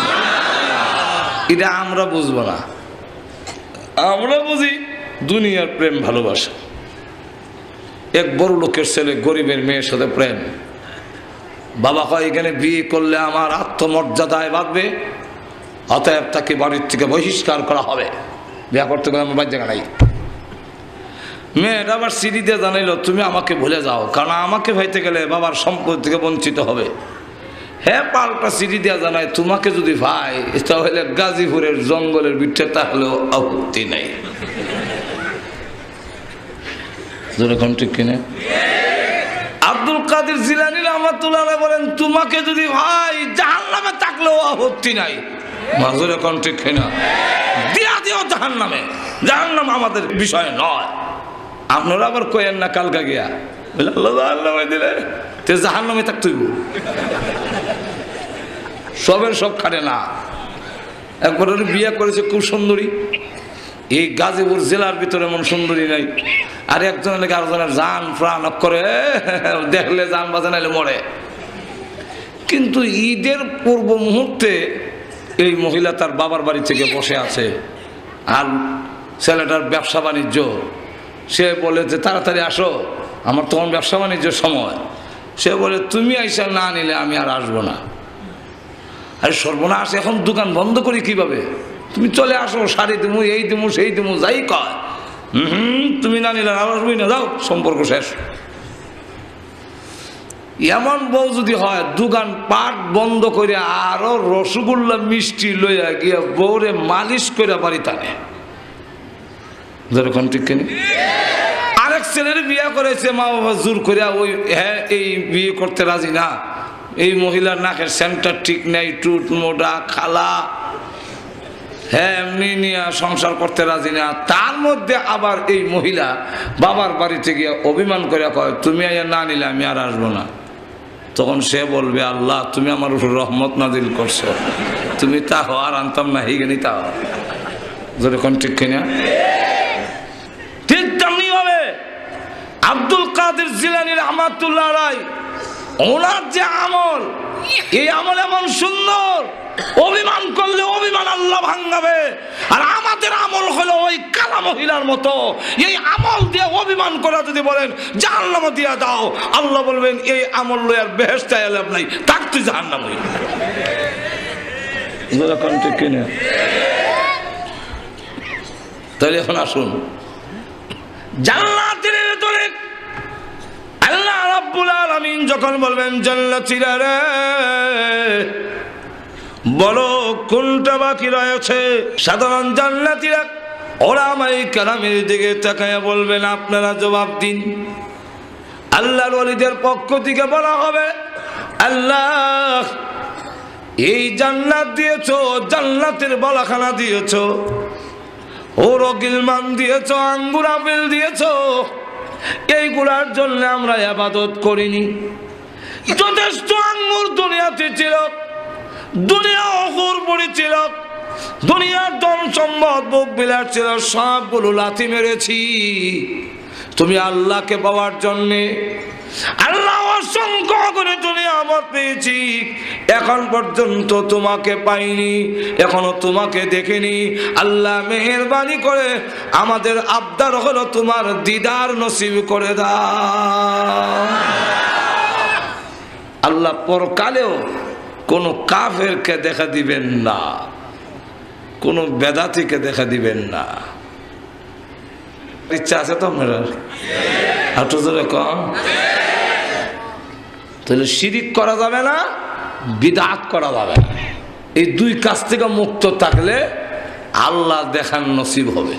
এটা আমরা বুঝবো না, আমরা বুঝি দুনিয়ার প্রেম ভালোবাসা। এক বড় লোকের ছেলে গরিবের মেয়ের সাথে প্রেম। বাবা কয় এখানে বিয়ে করলে আমার আত্মমর্যাদায় বাঁধবে, অতএব তাকে বাড়ির থেকে বহিষ্কার করা হবে, বিয়ে করতে গেলে আমার বাড়ি জায়গা নাই। মেয়েটা আবার সিঁড়ি দিয়ে জানাইল, তুমি আমাকে ভুলে যাও, কারণ আমাকে ভাইতে গেলে বাবার সম্পত্তি থেকে বঞ্চিত হবে। হ্যাঁ, পাল্টা সিঁড়ি দিয়া জানায়, তোমাকে যদি ভাই তাহলে গাজীপুরের জঙ্গলের বিটে তাহলেও আপত্তি নেই। যেরকম ঠিক কিনা? আব্দুল কাদের জিলানী রাহমাতুল্লাহ আলাইহি বলেন, তোমাকে যদি ভাই জাহান্নামে থাকলেও আপত্তি নাই। মাজুর এখন ঠিক কিনা? দিয়া দিও জাহান্নামে, জাহান্নাম আমাদের বিষয় নয়। আপনারা আবার কয়েন না কালকা গিয়া বলে আল্লাহ জাহান্নামে দিলে তে জাহান্নামে থাকতে হইব। সবের সব খাটে না। একবার বিয়ে করেছে খুব সুন্দরী, এই গাজীপুর জেলার ভিতরে এমন সুন্দরী নাই। আর একজনের লেগে আরেকজনের জান প্রাণ করে, দেখলে জান বাজে নাইলে মরে। কিন্তু ঈদের পূর্ব মুহূর্তে এই মহিলা তার বাবার বাড়ি থেকে বসে আছে, আর ছেলেটার ব্যবসা বাণিজ্য। সে বলে যে তাড়াতাড়ি আসো, আমার তখন ব্যবসা বাণিজ্যের সময়। সে বলে তুমি আইসা না নিলে আমি আর আসবো না। আরে সর্বনাশ, এখন দোকান বন্ধ করি কিভাবে? তুমি চলে আসো, শাড়ি দিমু, এই দিমু, সেই দিমু, যাই কয়। হুম, তুমি না নিলে আর আসবই না, যাও, সম্পর্ক শেষ। এমন বউ যদি হয়, দোকান পাট বন্ধ করে আরো রসগোল্লা মিষ্টি লইয়া গিয়া বউরে মালিশ করে বাড়ি টানে। যেরকম ঠিক কিনা? আরেক ছেলের বিয়ে করেছে মা বাবা জোর করে, ওই হ্যাঁ এই বিয়ে করতে রাজি না। এই মহিলার নাকের সেন্টার ঠিক নেই, টুট মোটা খালা, হ্যাঁ এমনি নিয়ে সংসার করতে রাজি না। তার মধ্যে আবার এই মহিলা বাবার বাড়িতে গিয়ে অভিমান করে কয়, তুমি না নিলে আমি আর আসবো না। তখন সে বলবে, আল্লাহ তুমি আমার উপর রহমত নাজিল করছো, তুমি তা হো আর আনতাম না, হিগেনি তা হো। যেরকম ঠিক কিনা? ঠিক তেমনি হবে আব্দুল কাদের জিলানী রাহমাতুল্লাহ আলাইহি, ওনার যে আমল, এই আমল এমন সুন্দর, অভিমান করলে অভিমান আল্লাহ ভাঙাবে। আর আমাদের আমল হলো ওই কালা মহিলার মতো। এই আমল দিয়ে অভিমান করা যদি বলেন জাহান্নামে দিয়া দাও, আল্লাহ বলবেন এই আমল লই আর বেহেশতে লাভ নাই, তাক তুই জাহান্নামে। তাহলে এখন আসুন, জান্নাতের ভিতরে আল্লাহ রাব্বুল আলামিন যখন বলবেন জান্নাতীরা রে বলো কোনটা বাকি রয়েছে, সাধারণ জান্নাতীরা ওলামায়ে কেরামের দিকে তাকায়া বলবেন আপনারা জবাব দিন। আল্লাহর ওলিদের পক্ষ থেকে বলা হবে, আল্লাহ এই জান্নাত দিয়েছো, জান্নাতের বলাখানা দিয়েছো, ওরো গিলমান দিয়েছো, আঙ্গুর আপেল দিয়েছো, এইগুলার জন্য আমরা ইবাদত করিনি। যথেষ্ট আঙ্গুর দুনিয়াতে ছিল, দুনিয়া অকুর পড়ে ছিল, দুনিয়ার ধন সম্পদ ভোগ বিলাস ছিল, সবগুলো লাথি মেরেছি তুমি আল্লাহকে পাওয়ার জন্যে। আল্লাহ অসংখ্য করে দুনিয়া আমত পেয়েছি, এখন পর্যন্ত তোমাকে পাইনি, এখনো তোমাকে দেখিনি। আল্লাহ মেহেরবানি করে আমাদের আবদার হলো তোমার দিদার নসিব করে দাও। আল্লাহ পরকালেও কোনো কাফেরকে দেখা দিবেন না, কোনো বেদাতিকে দেখা দিবেন না। ইচ্ছা আছে তো আপনার? হাঁটু জোরে কম। তাহলে শিরিক করা যাবে না, বিদআত করা যাবে না। এই দুই কাজ থেকে মুক্ত থাকলে আল্লাহ দেখার নসিব হবে।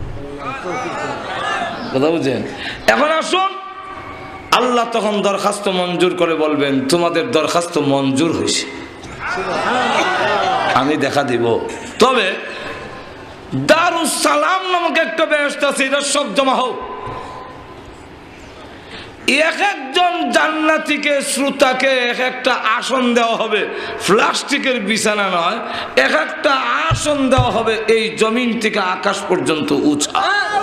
কথা বুঝছেন? এখন আসুন, আল্লাহ তখন দরখাস্ত মঞ্জুর করে বলবেন তোমাদের দরখাস্ত মঞ্জুর হয়েছে, আমি দেখা দিব। তবে দারুস সালাম নামক একটা বেহেশত আছে, এটা সব জমা হোক। এক একজন জান্নাতীকে শ্রোতাকে এক একটা আসন দেওয়া হবে, প্লাস্টিকের বিছানা নয়, এক একটা আসন দেওয়া হবে এই জমিন থেকে আকাশ পর্যন্ত উঁচা।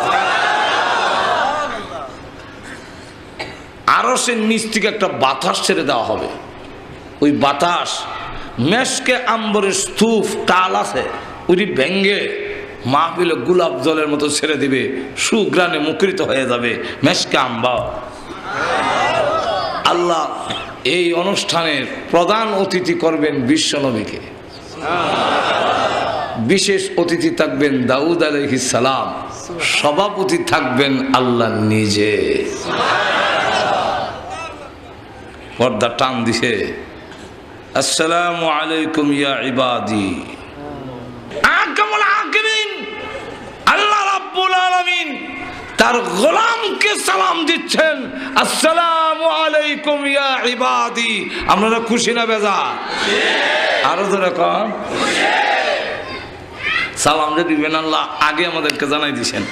আরশের নিচ থেকে একটা বাতাস ছেড়ে দেওয়া হবে, ওই বাতাস মেশকে আম্বরের স্তূপ টাল আছে ওই ভেঙ্গে মাহফিলে গোলাপ জলের মতো ছেড়ে দিবে, সুগ্রানে মুখরিত হয়ে যাবে মেশকে আম্বা। আল্লাহ এই অনুষ্ঠানের প্রধান অতিথি করবেন বিশ্বনবীকে, বিশেষ অতিথি থাকবেন দাউদ আলাইহিস সালাম, সভাপতি থাকবেন আল্লাহ নিজে। পর্দা টান দিছে, আসসালামু আলাইকুম ইয়া ইবাদি। আকামুল আকিবিন, আল্লাহ রাব্বুল আলামিন তার গোলামকে সালাম দিচ্ছেন, আসসালামু আলাইকুম ইয়া ইবাদি। আপনারা খুশি না বেজার? আরো ধরে কন সালাম যে দিবেন আল্লাহ আগে আমাদেরকে জানাই দিছেন।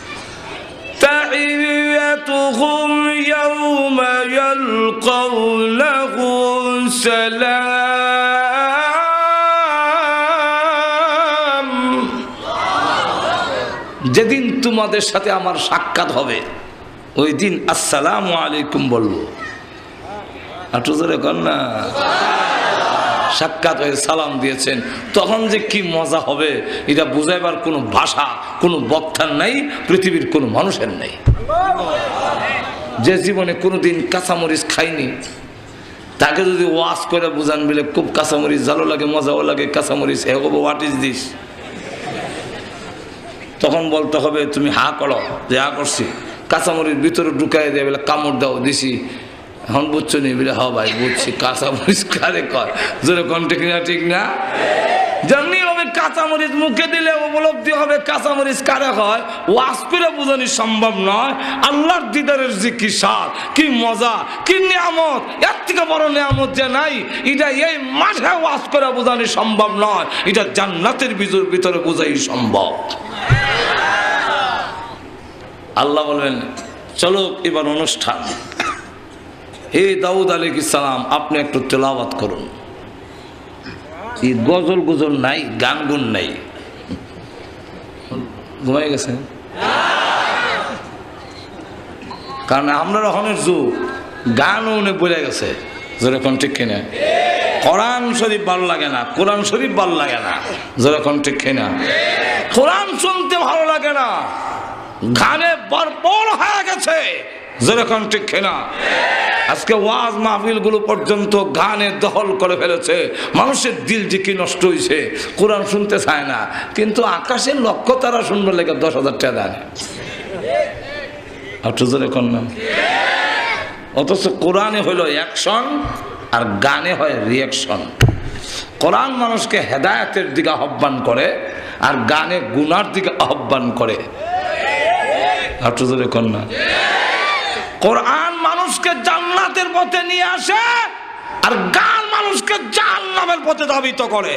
تحيتهم يوم يلقونه سلام। যেদিন তোমাদের সাথে আমার সাক্ষাৎ হবে ওই দিন আসসালামু আলাইকুম বলবো। একটু জোরে কর না। সাক্ষাৎ হয়ে সালাম দিয়েছেন, তখন যে কি মজা হবে এটা বুঝাইবার কোনো ভাষা, কোনো বক্তার নাই, পৃথিবীর কোনো মানুষের নাই। যে জীবনে কোনোদিন কাঁচামরিচ খাইনি তাকে যদি ওয়াজ করে বুঝান বলে খুব কাঁচামরিচ ভালো লাগে, মজাও লাগে কাঁচামরিচ, হে গো হোয়াট ইজ দিস, তখন বলতে হবে তুমি হা করো, যে হা করছি। কাঁচামরিচ ভিতরে ঢুকাই দেয় বলে কামড় দাও দিছি, এখন বুঝছো নি বলে হ্যাঁ ভাই বুঝছি, কাঁচামরিচ কারে কয়, জোরে কোন ঠিক না? ঠিক না? জানি হবে কাঁচামরিচ মুখে দিলে উপলব্ধি হবে কাঁচামরিচ কারে হয়, ওয়াজ করে বোঝানো সম্ভব নয়। আল্লাহর দিদারের যে কি স্বাদ, কি মজা, কি নিয়ামত, এর থেকে বড় নিয়ামত যে নাই, এটা এই মাঠে ওয়াজ করে বোঝানো সম্ভব নয়, এটা জান্নাতের ভিতরে বোঝাই সম্ভব। আল্লাহ বলবেন চলো এবার অনুষ্ঠান। হে দাউদ আলাইহিস সালাম আপনি একটু তেলাওয়াত করুন। এই গজল গজল নাই, গান গুন নাই, ঘুমাই গেছে। কারণ আমরা রহনের যুগ, গানও অনেক বলে গেছে, যেরকম ঠিক কিনা। কোরআন শরীফ ভালো লাগে না, কোরআন শরীফ ভালো লাগে না, যেরকম ঠিক কিনা। কোরআন শুনতে ভালো লাগে না, গানে ভরপুর হয়ে গেছে, যেরকম ঠিক কিনা। আজকে ওয়াজ মাহফিল গুলো পর্যন্ত গানে দখল করে ফেলেছে, মানুষের দিল যে কি নষ্ট হয়েছে, কোরআন শুনতে চায় না, কিন্তু আকাশের লক্ষ্য তারা শুনবে লেগে দশ হাজার টাকা দেয়। অথচ কোরআনে হইল অ্যাকশন আর গানে হয় রিয়াকশন। কোরআন মানুষকে হেদায়েতের দিকে আহ্বান করে আর গানে গুনার দিকে আহ্বান করে। কন্যা কোরআন মানুষকে জান্নাতের পথে নিয়ে আসে আর গান মানুষকে জাহান্নামের পথে ধাবিত করে।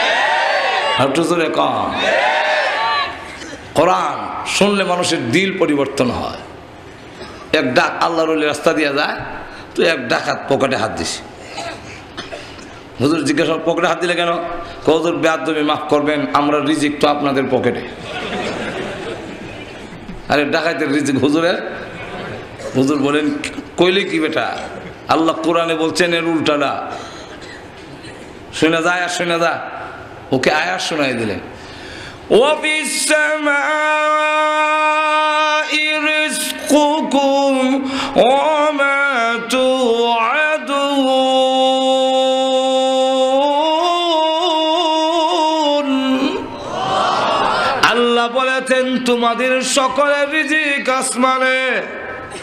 কোরআন শুনলে মানুষের দিল পরিবর্তন হয়। এক ডাক আল্লাহর ওলি রাস্তা দিয়ে যায়, তো এক ডাকাত পকেটে হাত দিছি। হুজুর জিজ্ঞাসা পকেটে হাত দিলে কেন? হুজুর বেয়াদবি মাফ করবেন, আমরা রিজিক তো আপনাদের পকেটে। আরে ডাকাতের রিজিক হুজুরের? হুজুর বলেন কইলে কি বেটা, আল্লাহ কোরআনে বলছেন এর উল্টাটা। শুনে যায় আর শুনে যা, ওকে আয়াত শোনাই দিলেন। ওয়াফিস সামাই রিজকুকুম ওয়া মা তুআদুন। আল্লাহ বলেছেন তোমাদের সকলের রিজিক আসমানে।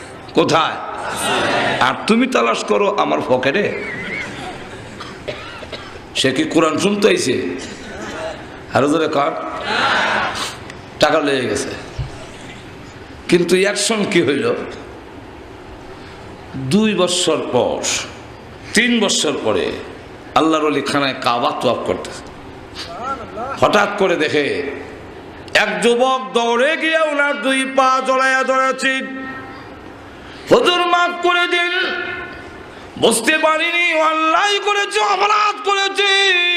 কোথায়? আর তুমি তালাশ করো আমার পকেটে। সে কি কোরআন শুনতে আইছে? আরো জোরে কর। টাকা লেগে গেছে, কিন্তু অ্যাকশন কি হইল? দুই বছর পর, তিন বছর পরে আল্লাহর ওলি খানায় কাবা তোয়াফ করতেছে। হঠাৎ করে দেখে এক যুবক দৌড়ে গিয়ে ওনার দুই পা জড়াইয়া ধরেছে। হুজুর মাফ করে দিন, বুঝতে পারিনি, আল্লাহ করেছে, অপরাধ করেছি,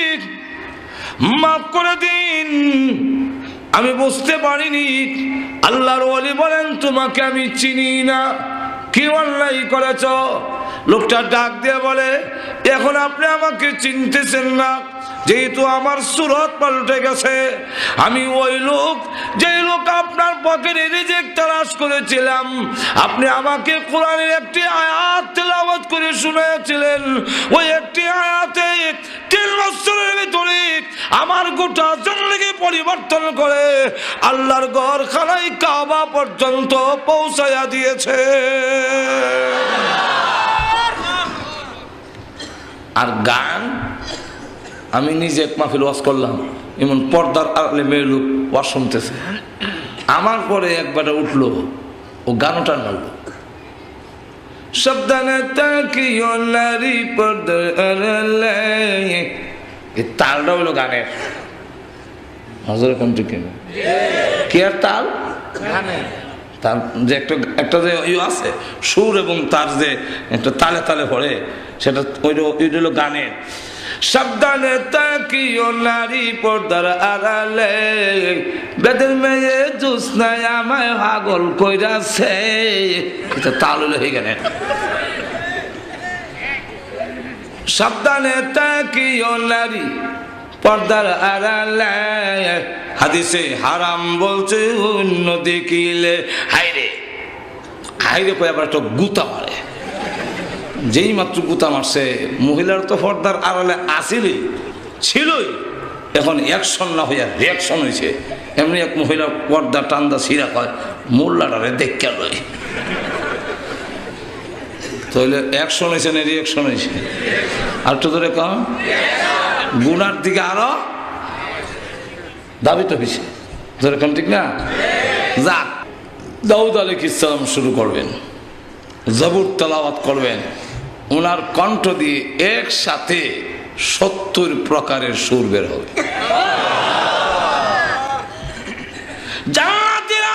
মাফ করে দিন, আমি বুঝতে পারিনি। আল্লাহর ওলি বলেন, তোমাকে আমি চিনি না, কি অন্যায় করেছ? লোকটা ডাক দিয়ে বলে, এখন আপনি আমাকে চিনতেছেন না, যেহেতু আমার সুরত পাল্টে গেছে। আমি ওই লোক, যে লোক আপনার পকেটে রিজিক তালাশ করেছিলাম। আপনি আমাকে কোরআনের একটি আয়াত তেলাওয়াত করে শুনিয়েছিলেন। ওই একটি আয়াতে তিন বছরের ভিতরে আমার গোটা জিন্দেগি পরিবর্তন করে আল্লাহর ঘর খানায় কাবা পর্যন্ত পৌঁছায়া দিয়েছে। আর গান, আমি নিজে এক মাহফিল ওয়াজ করলাম, এমন পর্দার আড়ালে মেয়ে লোক ওয়াজ শুনতেছে। আমার পরে একবারে উঠলো, ও গানটা মারল, সাবধানে তাকিও নারী পর্দার আড়ালে। এই তালটা হইলো গানের। হযরত কোনটি কেন কি আর তাল? তার যে একটা একটা যে ইয়ে আছে সুর, এবং তার যে একটা তালে তালে পড়ে, সেটা ওই হলো গানের। সাবধানে তাকিও নারী পর্দার আড়ালে, বেদের মেয়ে জোছনায় আমায় পাগল কইরাছে। এটা তাল হইলো এই গানের। সাবধানে তাকিও নারী পর্দার আড়ালে, হাদিসে হারাম বলছে অন্য দেখিলে। হাইরে হাইরে কয়ে আবার একটা গুতা মারে। যেই মাত্র গুতা মারছে, মহিলার তো পর্দার আড়ালে আসিলই, ছিলই, এখন অ্যাকশন না হইয়া রিয়াকশন হয়েছে। এমনি এক মহিলা পর্দা টান্দা ছিঁড়া কয়, মোল্লাটারে দেখে লই। তাহলে অ্যাকশন হয়েছে না রিয়াকশন হয়েছে? আর তো ধরে কম গুনার দিকে আরো দাবি তো হয়েছে, যেরকম ঠিক না? যাক, দাউদ আলাইহিস সালাম শুরু করবেন, জবুর তেলাওয়াত করবেন। ওনার কণ্ঠ দিয়ে একসাথে সত্তর প্রকারের সুর বের হবে। জান্নাতীরা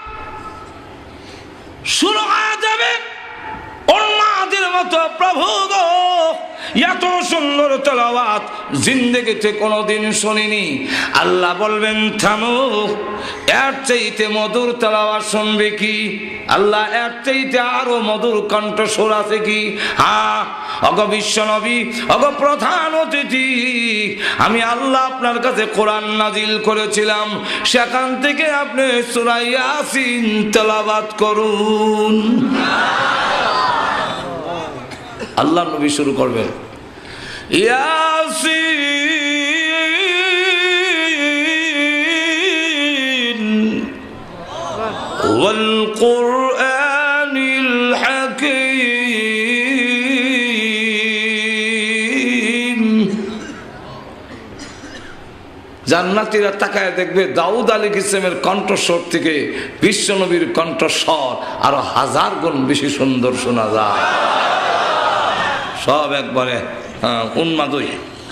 শুরু হয়ে যাবে উন্মাদের মতো, প্রভু গো এত সুন্দর তেলাওয়াত জিন্দেগিতে কোনোদিন শুনিনি। আল্লাহ বলবেন থামো, এর চাইতে মধুর তেলাওয়াত শুনবে কি? আল্লাহ এর চাইতে আরো মধুর কণ্ঠস্বর আছে কি? হ্যাঁ, অগ বিশ্ব নবী, অগ প্রধান অতিথি, আমি আল্লাহ আপনার কাছে কোরআন নাজিল করেছিলাম, সেখান থেকে আপনি সূরা ইয়াসিন তেলাওয়াত করুন। আল্লাহ নবী শুরু করবেন, ইয়াসিন ওয়াল কুরআনিল হাকীম। জান্নাতীরা তাকায় দেখবে দাউদ আলাইহিস সালামের কণ্ঠস্বর থেকে বিশ্ব নবীর কণ্ঠস্বর আরো হাজার গুণ বেশি সুন্দর শোনা যায়। সব একবারে উন্মাদই।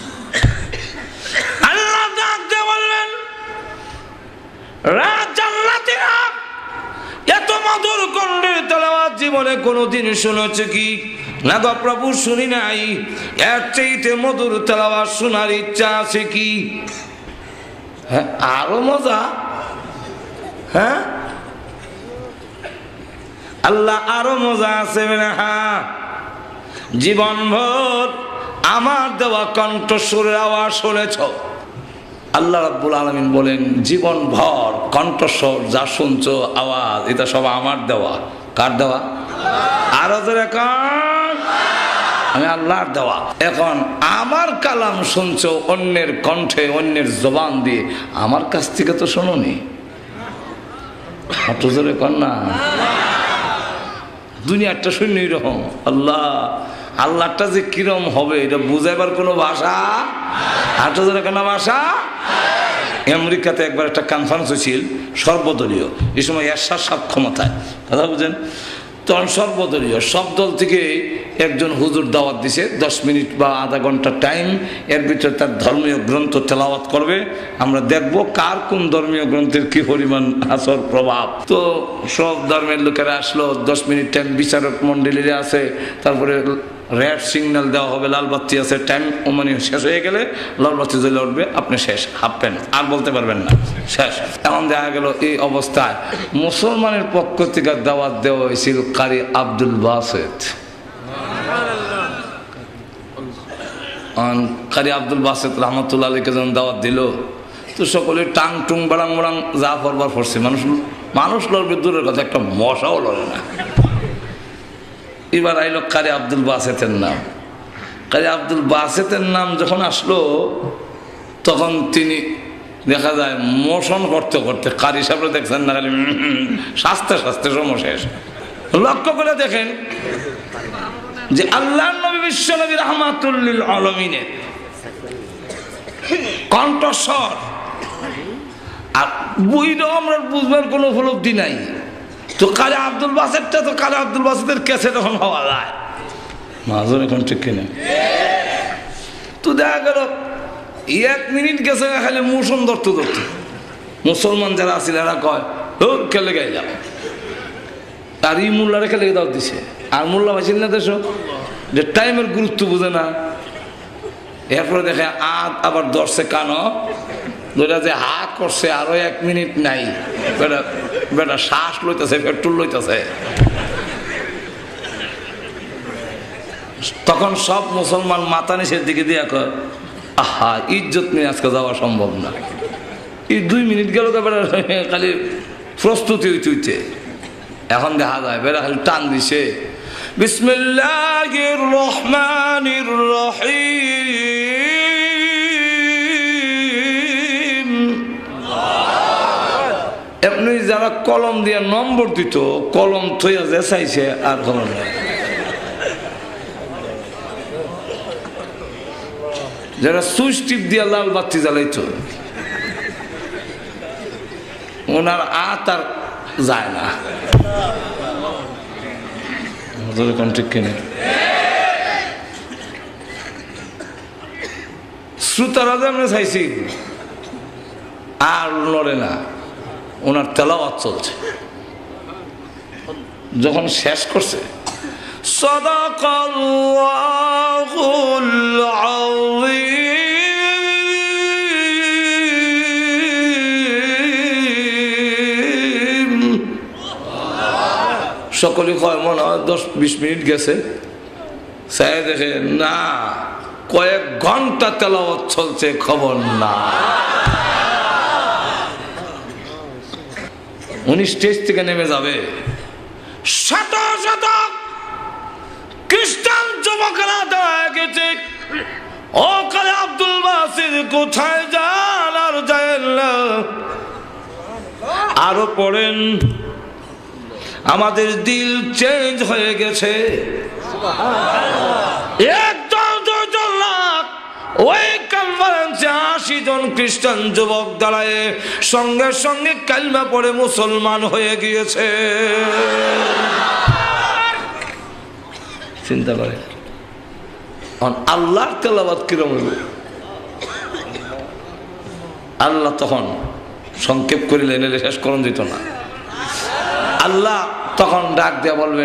আল্লাহ ডাকতে বললেন, জান্নাতীরা এত মধুর কণ্ঠের তেলাওয়াত জীবনে কোনোদিন শুনেছে কি? না গো প্রভু, শুনি নাই। এর চাইতে মধুর তেলাওয়াত শোনার ইচ্ছা আছে কি? হ্যাঁ, আরো মজা। হ্যাঁ, আল্লাহ আরো মজা আছে। হ্যাঁ, জীবনভর আমার দেওয়া কণ্ঠস্বরের আওয়াজ শুনেছ। আল্লাহ রাব্বুল আলামিন বলেন, জীবনভর কণ্ঠস্বর যা শুনছো আওয়াজ, এটা সব আমার দেওয়া। কার দেওয়া? আরো জোরে কান, আমি আল্লাহর দেওয়া। এখন আমার কালাম শুনছো অন্যের কণ্ঠে, অন্যের জবান দিয়ে, আমার কাছ থেকে তো শোনোনি। অত জোরে কান না, দুনিয়াটা শূন্য রকম। আল্লাহ আল্লাহটা যে কিরম হবে এটা বুঝাইবার কোনো ভাষা হাঁটো ধরে কেন ভাষা। আমেরিকাতে একবার একটা কনফারেন্স হয়েছিল সর্বদলীয়, এই সময় এরশাদ সাহেব ক্ষমতায়, কথা বুঝেন, তখন সর্বদলীয় সব দল থেকে একজন হুজুর দাওয়াত দিছে, দশ মিনিট বা আধা ঘন্টা টাইম, এর ভিতরে তার ধর্মীয় গ্রন্থ তেলাওয়াত করবে, আমরা দেখব কার কোন ধর্মীয় গ্রন্থের কি পরিমাণ আসর প্রভাব। তো সব ধর্মের লোকেরা আসলো, দশ মিনিট টাইম বিচারক মন্ডলীরা আছে, তারপরে রেড সিগন্যাল দেওয়া হবে, লাল বাতি আছে, টাইম মানে শেষ হয়ে গেলে লাল বাতি জ্বলে উঠবে, আপনি শেষ, হাঁপবেন, আর বলতে পারবেন না, শেষ। এমন দেখা গেল এই অবস্থায় মুসলমানের পক্ষ থেকে দাওয়াত দেওয়া হয়েছিল কারি আব্দুল বাসেত। কারি আব্দুল বাসেত রহমতুল্লাহ আলীকে যখন দাওয়াত দিল তো সকলে টাং টুং বাড়াং বাড়াং যা পড়বার পড়ছে, মানুষ মানুষ লড়বে দূরের কথা, একটা মশাও লড়ে না। এবার আইল কারি আব্দুল বাসেতের নাম। কারি আব্দুল বাসেতের নাম যখন আসলো তখন তিনি দেখা যায় মোশন করতে করতে, কারি সাহেব দেখছেন না, খালি শাস্তে শাস্তে সমস্যা। লক্ষ্য করে দেখেন যে আল্লাহ নবী বিশ্ব নবী রাহমাতুল লিল আলামিনের কণ্ঠস্বর, আর বইটাও আমরা বুঝবার কোনো উপলব্ধি নাই। তো কালে আব্দুল বাসেতটা তো কালে আব্দুল বাসেতের ক্যাসেট এখন হওয়া যায় মাজর, এখন ঠিক কিনা। তো দেখা গেল এক মিনিট গেছে খালি মোশন ধরতে ধরতে মুসলমান যারা আছিল এরা কয় ও খেলে গাই যাও, আর ই মোল্লারে খেলে দাও দিছে, আর মোল্লা ভাইছিল না দেশ যে টাইমের গুরুত্ব বুঝে না। এরপরে দেখে আদ আবার ধরছে কানো দুইটা যে হা করছে, আরো এক মিনিট নাই, বেটা বেটা শ্বাস লইতেছে, পেট্রোল লইতেছে। তখন সব মুসলমান মাথা নিচের দিকে দিয়ে কয় আহা ইজ্জত নিয়ে আজকে যাওয়া সম্ভব না। এই দুই মিনিট গেল তো বেটা খালি প্রস্তুতি হইতে হইতে, এখন দেখা যায় বেটা খালি টান দিছে বিসমিল্লাহির রহমানির রহিম। এমনি যারা কলম দিয়ে নম্বর দিত, কলম থইয়া যে চাইছে আর কলম নেই। যারা সুইচ টিপ দিয়া লাল বাতি জ্বালাইতো ওনার আত আর যায় না। শ্রোতারা যে আমরা চাইছি আর লড়ে না, ওনার তেলাওয়াত চলছে। যখন শেষ করছে সাদাকাল্লাহুল আযীম, সকলে কয় মনে হয় দশ বিশ মিনিট গেছে, চাই দেখে না কয়েক ঘন্টা তেলাওয়াত চলছে, খবর না। উনি স্টেজ থেকে নেমে যাবে, শত শত খ্রিস্টান যুবকেরা দেওয়া গেছে ও কালে আব্দুল বাসিত কোথায় যান আর যায় না। আরো পড়েন আমাদের দিল চেঞ্জ হয়ে গেছে। একদম দুইজন লাখ ওই কনফারেন্সে আশি জন খ্রিস্টান যুবক দাঁড়ায় সঙ্গে সঙ্গে কালমা পড়ে মুসলমান হয়ে গিয়েছে। চিন্তা করে আল্লাহর তেলাওয়াত কিরম হইল। আল্লাহ তখন সংক্ষেপ করিলেন, এলে শেষ করণ যেত না। আল্লাহ তখন ডাক দিয়ে বলবে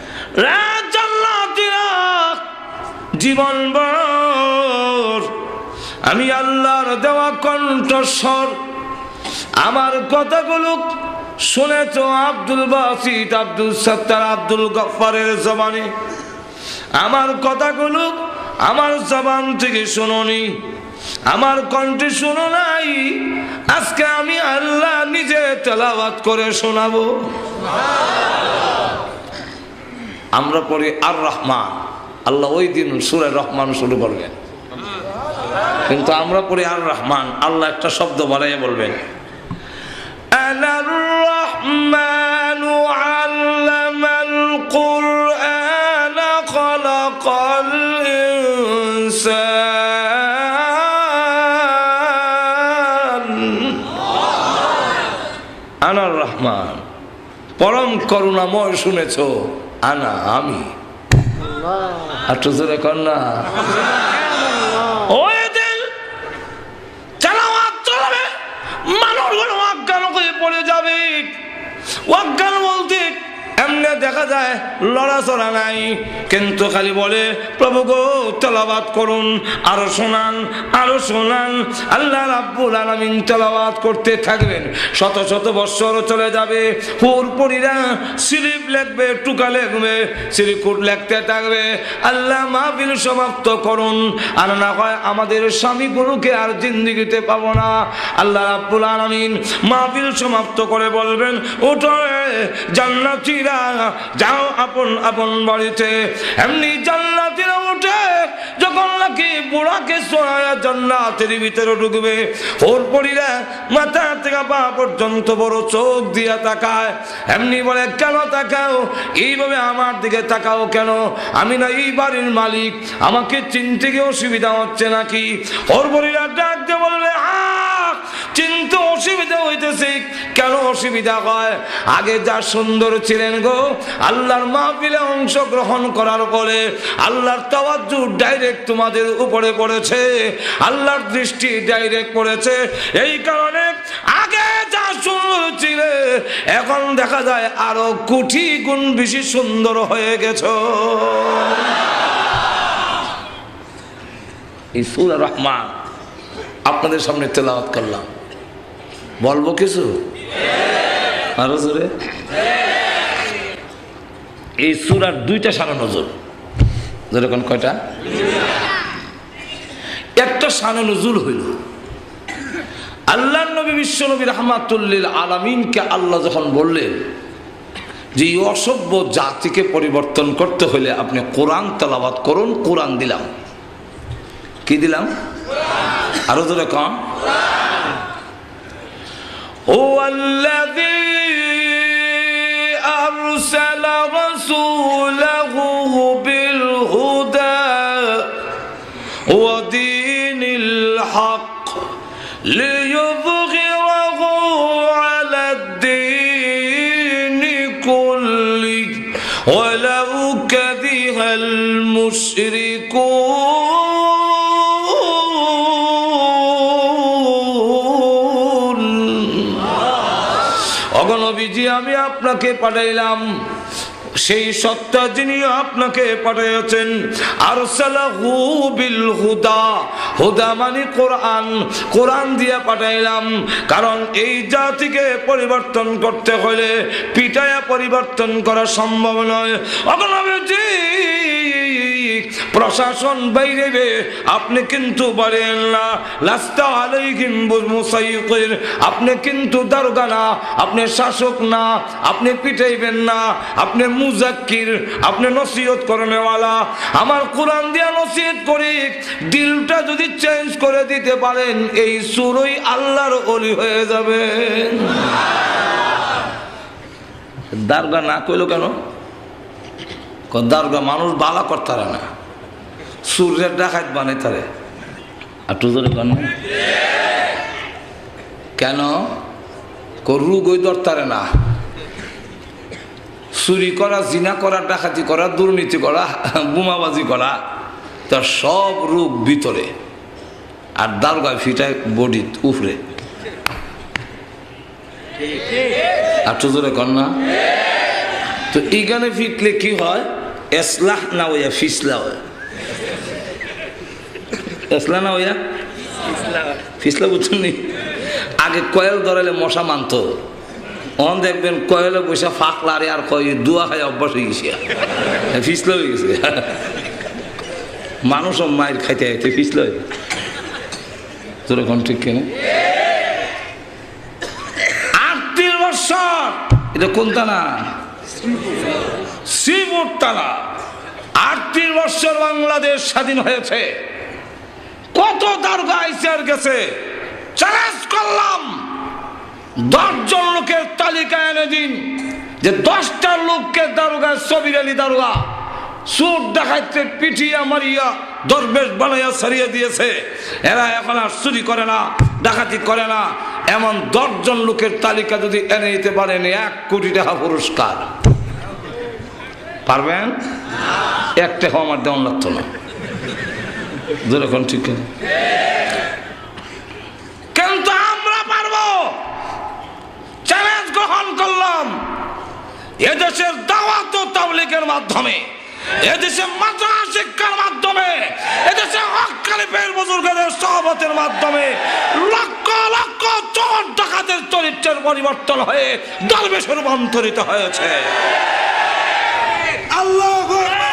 জীবন ভর আমি আল্লাহর দেওয়া কণ্ঠস্বর আমার কথাগুলো শুনেছ আব্দুল বাসিত, আব্দুল সত্তার, আব্দুল গফফারের জবানে। আমার কথাগুলো আমার জবান থেকে শুনোনি, আমার কণ্ঠে শুনো নাই, আজকে আমি আল্লাহ নিজে তেলাওয়াত করে শোনাবো। আমরা পড়ি আর রহমান, আল্লাহ ওই দিন সূরা রহমান শুরু করবেন, কিন্তু আমরা পড়ি আর রহমান। আল্লাহ একটা শব্দ বাড়াইয়া বলবেন আনার রহমানু আল্লামাল কুরআন খালাকাল পরম করুণাময় শুনেছ আনা আমি একটু জোরে কর না ওই দিন তেলাওয়াত চলবে মানুষগুলো অজ্ঞান হয়ে পড়ে যাবে অজ্ঞান বলতে এমনি দেখা যায় লড়াচড়া নাই কিন্তু খালি বলে প্রভু গো তেলাওয়াত করুন আরো শোনান আরো শোনান আল্লাহ রাব্বুল আলামিন তেলাওয়াত করতে থাকবেন শত শত বৎসর চলে যাবে হুরপুরীরা স্লিপ লিখবে টুকা লিখবে সিরিকুট লিখতে থাকবে আল্লাহ মাহফিল সমাপ্ত করুন আর না হয় আমাদের স্বামী গুরুকে আর জিন্দেগিতে পাবো না আল্লাহ রাব্বুল আলামিন মাহফিল সমাপ্ত করে বলবেন ওঠো জান্নাতীরা যাও আপন আপন বাড়িতে এমনি জান্নাতীরা উঠে যখন নাকি বুড়াকে সোয়া জান্নাতের ভিতরে ঢুকবে হুরপুরীরা মাথা থেকে পা পর্যন্ত বড় চোখ দিয়া তাকায় এমনি বলে কেন তাকাও এইভাবে আমার দিকে তাকাও কেন আমি না এই বাড়ির মালিক আমাকে চিনতে গিয়ে অসুবিধা হচ্ছে নাকি হুরপুরীরা ডাক দিয়ে বলবে হ্যাঁ চিনতে অসুবিধা হইতেছে কেন অসুবিধা হয় আগে যা সুন্দর ছিলেন গো আল্লাহর মাহফিলে অংশগ্রহণ করার পরে আল্লাহর তাওয়াজ্জু ডাইরেক্ট তোমাদের উপরে পড়েছে আল্লাহর দৃষ্টি ডাইরেক্ট পড়েছে এই কারণে আগে যা সুন্দর ছিলে এখন দেখা যায় আরো কোটি গুণ বেশি সুন্দর হয়ে গেছো এই সূরা রহমান আপনাদের সামনে তেলাওয়াত করলাম বলবো কিছু আরো জোরে এই সূরার দুইটা শানে নজুল যেরকম কয়টা একটা শানে নজুল হইল আল্লাহর নবী বিশ্ব নবী রাহমাতুল লিল আলামিনকে আল্লাহ যখন বললেন যে এই অসভ্য জাতিকে পরিবর্তন করতে হলে আপনি কোরআন তেলাওয়াত করুন কোরআন দিলাম কি দিলাম আরো জোরে কম ও আল্লাযী أرسل رسوله بالهدى ودين الحق ليظهره على الدين كله ولو كره المشركون অগণবীজি আমি আপনাকে পাঠাইলাম সেই সত্তা যিনি আপনাকে পাঠিয়েছেন আরসালাহু বিল হুদা হুদা মানে কোরআন কোরআন দিয়ে পাঠাইলাম কারণ এই জাতিকে পরিবর্তন করতে হলে পিটায়া পরিবর্তন করা সম্ভব নয় অগণবীজি প্রশাসন বাইরে আপনি কিন্তু বলেন না লাস্তা আলাইহিম বিমুসাইয়ির আপনি কিন্তু দারোগা না আপনি শাসক না আপনি পিটাইবেন না আপনি মুজাক্কির আপনি নসিহত করনেওয়ালা আমার কোরআন দিয়ে নসিহত করি দিলটা যদি চেঞ্জ করে দিতে পারেন এই সুরই আল্লাহর ওলি হয়ে যাবে দারোগা না কইলো কেন দারোগা মানুষ বালা করতারে না সূর্যের ডাকাত বানাই তারে একটু জোরে কেন কেন রুগই ধরতারে না চুরি করা জিনা করা ডাকাতি করা দুর্নীতি করা বোমাবাজি করা তার সব রোগ ভিতরে আর দারোগা ফিটায় বডি উপরে একটু জোরে কর না তো এইখানে ফিটলে কি হয় এসলাহ না হইয়া ফিসলা হয় এসলা না হইয়া ফিসলা বুঝছেন নি আগে কয়েল ধরালে মশা মানত অন দেখবেন কয়েলে পয়সা ফাঁক লারে আর কয় দুয়া খায় অভ্যাস হয়ে গেছে ফিসলা হয়ে গেছে মানুষও মায়ের খাইতে খাইতে ফিসলা হয়ে তোর এখন ঠিক কেন আটত্রিশ বছর এটা কোন টানা শ্রীপুর টানা আটত্রিশ বছর বাংলাদেশ স্বাধীন হয়েছে কত দারোগা আইসে আর গেছে চ্যালেঞ্জ করলাম দশজন লোকের তালিকা এনে দিন যে দশটা লোককে দারোগা সবির আলী দারোগা সুর ডাকাইতে পিটিয়া মারিয়া দরবেশ বানাইয়া ছাড়িয়ে দিয়েছে এরা এখন আর চুরি করে না ডাকাতি করে না এমন দশজন লোকের তালিকা যদি এনে দিতে পারেন এক কোটি টাকা পুরস্কার। পারবেন? একটা আমার দেওয়ান লাগতো না, যেরকম ঠিক। কিন্তু আমরা পারবো। চ্যালেঞ্জ গ্রহণ করলাম এদেশের দাওয়াত ও তাবলীগের মাধ্যমে, এদেশে মাদ্রাসা শিক্ষার মাধ্যমে, এদেশে হক্কানি পীর বুজুর্গদের সহবতের মাধ্যমে লক্ষ লক্ষ চোর ডাকাতের চরিত্রের পরিবর্তন হয়ে দরবেশে রূপান্তরিত হয়েছে। আল্লাহু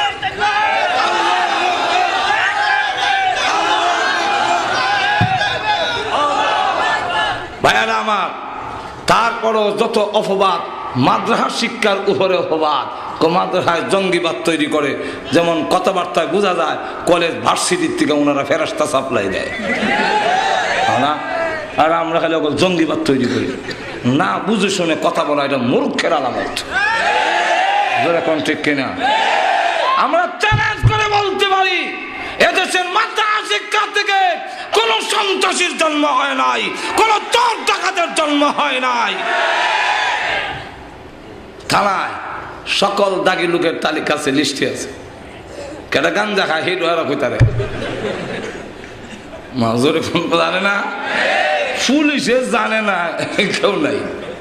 ভাইয়ারা আমার, তারপরও যত অপবাদ মাদ্রাসা শিক্ষার উপরে অপবাদ, মাদ্রাসায় জঙ্গিবাদ তৈরি করে, যেমন কথাবার্তায় বোঝা যায় কলেজ ভার্সিটির থেকে ওনারা ফেরেশতা সাপ্লাই দেয় না, আর আমরা খালি জঙ্গিবাদ তৈরি করি না। বুঝে শুনে কথা বলা এটা মূর্খের আলামত, যেরকম ঠিক কিনা? আমরা চ্যালেঞ্জ করে বলতে পারি এদেশের মাদ্রাসা শিক্ষা থেকে কোন সন্ত্রাসীর জন্ম হয় নাই, কোন চোর ডাকাতের জন্ম হয় নাই। থানায় সকল দাগি লোকের তালিকা আছে, লিস্টে আছে। কেটা গাঞ্জা খায় হিট ওরা কইতারে মাজরে ফোন জানে না, পুলিশে জানে না, কেউ নাই।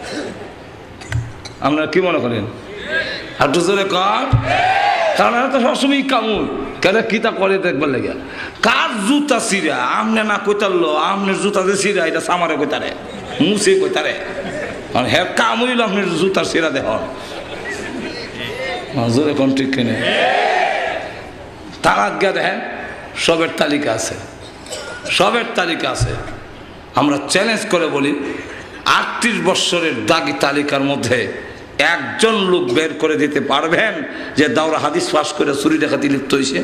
আপনারা কি মনে করেন? একটু জোরে কর, কারণ তো সবসময় কামুল কেন কিতা করে দেখবার লাগে। কার জুতা সিরা আমনে না কইতারলো, আমনের জুতা যে সিরা এটা সামারে কইতারে, মুছে কইতারে, হ্যাঁ কামুইল আপনার জুতার সিরা দেখ জোরে কোন ঠিক কিনে। তার আজ্ঞা দেখেন সবের তালিকা আছে, সবের তালিকা আছে। আমরা চ্যালেঞ্জ করে বলি আটত্রিশ বৎসরের দাগি তালিকার মধ্যে একজন লোক বের করে দিতে পারবেন যে দাওরা হাদিস পাস করে চুরি ডাকাতি লিপ্ত হয়েছে?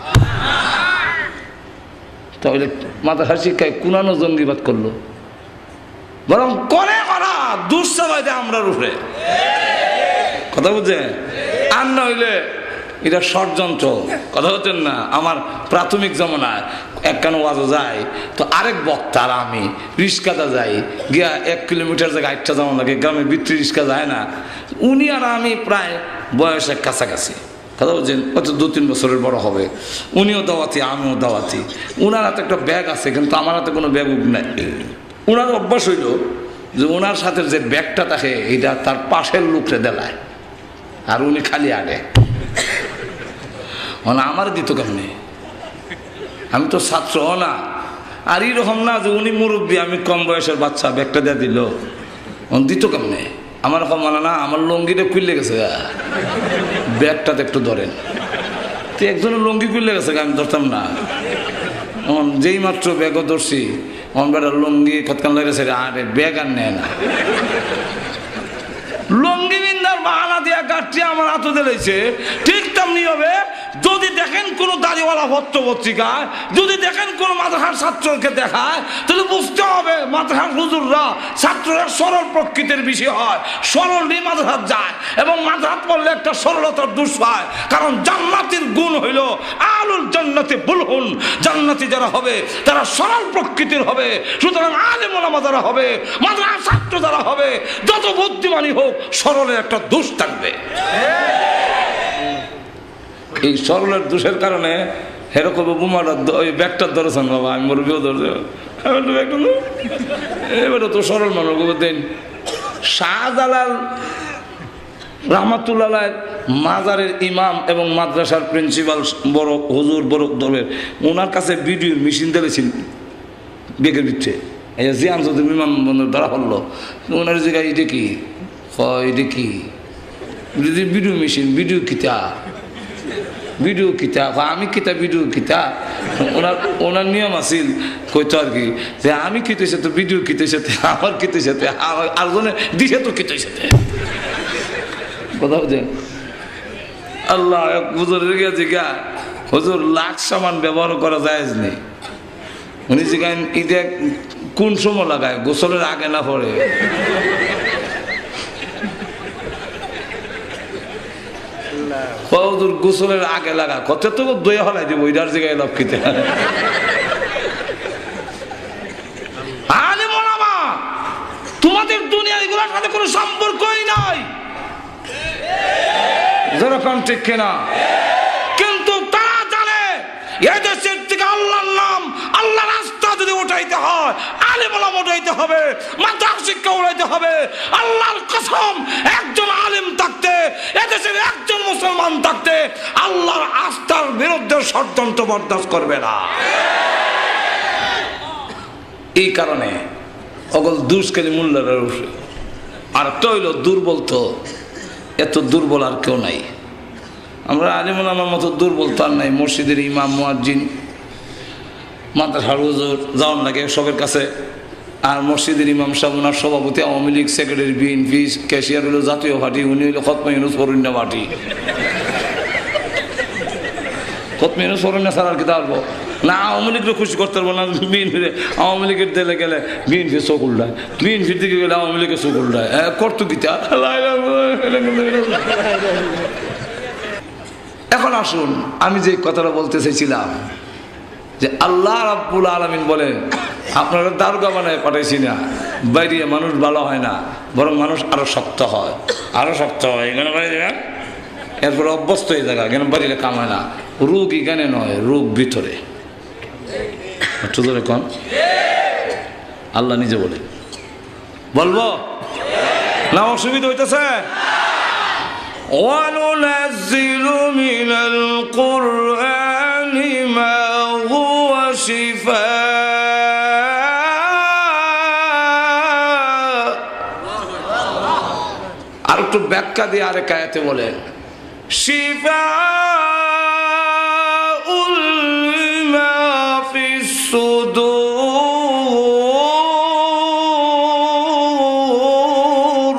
তাহলে মাদ্রাসা শিক্ষায় কুনানো জঙ্গিবাদ করলো, বরং করে করা দুঃসাবাই দেয় আমরা রূপে। কথা বুঝছেন? আর না হইলে এটা ষড়যন্ত্র। কথা হচ্ছেন না? আমার প্রাথমিক জমানায় একখান ওয়াজও যায় তো আরেক বক্তার আমি রিস্কাতে যাই গিয়া এক কিলোমিটার জায়গায় আটটা যেমন লাগে, গ্রামের ভিতরে রিস্কা যায় না। উনি আর আমি প্রায় বয়সের কাছাকাছি, কথা বলছেন হয়তো দু তিন বছরের বড় হবে। উনিও দাওয়াতি, আমিও দাওয়াতি। উনার হাতে একটা ব্যাগ আছে, কিন্তু আমার হাতে কোনো ব্যাগ নাই। উনার অভ্যাস হইল যে ওনার সাথে যে ব্যাগটা থাকে এটা তার পাশের লোকরে দেলায়, আর উনি খালি আগে। আমার দিত কেমনি? আমি তো ছাত্র না, আর এইরকম না যে উনি মুরব্বী আমি কম বয়সের বাচ্চা, ব্যাগটা দিয়ে দিল, দিত কেমনে? আমার কম মানে না, আমার লঙ্গিটা খুললে গেছে, ব্যাগটাতে একটু ধরেন। তো একজনের লঙ্গি খুললে গেছে, আমি ধরতাম না। যেই মাত্র ব্যাগও ধরছি আমার বেটার লঙ্গি কতক্ষণ লেগেছে, আরে ব্যাগ আর নেয় না। লঙ্গি বিন্দার বাহানা দিয়া গাছটি আমার হাতে দিয়েছে। ঠিক তেমনি হবে যদি দেখেন কোনো দাড়িওয়ালা পত্র পত্রিকায়, যদি দেখেন কোনো মাদ্রাসার ছাত্রকে দেখায়, তাহলে বুঝতে হবে মাদ্রাসার হুজুররা ছাত্ররা সরল প্রকৃতির বিষয় হয়, সরল নিয়ে মাদ্রাসাত যায়, এবং মাদ্রাসাত পড়লে একটা সরলতার দোষ পায়। কারণ জান্নাতির গুণ হইল আলুল জান্নাতি বুলহুন, জান্নাতি যারা হবে তারা সরল প্রকৃতির হবে। সুতরাং আলেম ওলামা যারা হবে, মাদ্রাসার ছাত্র যারা হবে, যত বুদ্ধিমানই হোক সরলের একটা দোষ থাকবে। এই সরলের দোষের কারণে এরকম বোমাটা ওই ব্যাগটার ধরেছেন বাবা, আমি মুরব্বীও ধরছে, এবারে তো সরল মানুষ দেন। শাহজালাল রহমাতুল্লাহ মাজারের ইমাম এবং মাদ্রাসার প্রিন্সিপাল বড় হুজুর বড় দলের, ওনার কাছে ভিডিওর মেশিন দিয়েছেন বেগের ভিতরে। এই যে আন্তর্জাতিক বিমান বন্দর ধরা পড়লো, ওনার জায়গায় এটা কি এটা কি ভিডিও মেশিন, ভিডিও কিতা ভিডিও কিতা, আমি কিতা ভিডিও কিতা। ওনার ওনার নিয়ম আছিল কইতো আর কি যে আমি কিতে সাথে ভিডিও কিতে সাথে আমার কিতে সাথে আরেকজনে দিছে তো কিতে সাথে। কথা বুঝেন? আল্লাহ এক হুজুরের গেছে গা, হুজুর লাখ সামান ব্যবহার করা যায় নেই। উনি যেখানে ঈদে কোন সময় লাগায়? গোসলের আগে না পড়ে। গোসলের আগে লাগা কত তো দয়া হলাই দিব, ওইটার জায়গায় লক্ষ্মীতে আল্লাহর সাথে কোনো সম্পর্কই নাই, যেরকম ঠিক কিনা? কিন্তু তারা জানে এদেশের থেকে আল্লাহর নাম, আল্লাহ রাস্তা যদি উঠাইতে হয়, আলেম ওলামা উঠাইতে হবে, মাদ্রাসা শিক্ষা উঠাইতে হবে। আল্লাহর কসম, একজন আলেম থাকতে, এদেশের একজন মুসলমান থাকতে আল্লাহর আস্থার বিরুদ্ধে ষড়যন্ত্র বরদাস্ত করবে না। এই কারণে অগল দুষ্কারী মূল্যের উঠে। আর তো হইল দুর্বল, তো এত দুর্বল আর কেউ নাই। আমরা আলেম ওলামার মতো দুর্বল তো আর নাই। মসজিদের ইমাম, মুয়াজ্জিন, মাদ্রাসার হুজুর যাওয়ার লাগে সবের কাছে। আর মসজিদের ইমাম সাহেব, ওনার সভাপতি আওয়ামী লীগ, সেক্রেটারি বিএনপি, ক্যাশিয়ার হইল জাতীয় পার্টি, উনি হইল খতমে ইউনুস ফরুন্না পার্টি। খতমে ইউনুস ফরুন্না ছাড়া আর কি পারবো না? আওয়ামী লীগকে খুশি করতে পারবো না বিএনপির। আওয়ামী লীগের দিলে গেলে বিএনপি চোখ উল্টায়, বিএনপির দিকে গেলে আওয়ামী লীগের চোখ উল্টায়। করতো গীতা। এখন আসুন, আমি যে কথাটা বলতে চাইছিলাম যে আল্লাহ রাব্বুল আলামিন বলেন, আপনারা দারোগা বানায় পাঠাইছি না, বাইরে মানুষ ভালো হয় না, বরং মানুষ আরো শক্ত হয়, আরো শক্ত হয়। এখানে বাড়ি দেবেন, এরপরে অভ্যস্ত হয়ে থাকা, কেন বাড়িলে কামায় না। রোগ এখানে নয়, রোগ ভিতরে। কন আল্লাহ নিজে বলে, বলবো না? অসুবিধা হইতেছে? وَنُنَزِّلُ مِنَ الْقُرْآنِ مَا هُوَ شِفَاءٌ। আর একটু ব্যাখ্যা দিয়ে আরেক আয়াতে বলেন, শিফাউল লিমা ফিস সুদূর।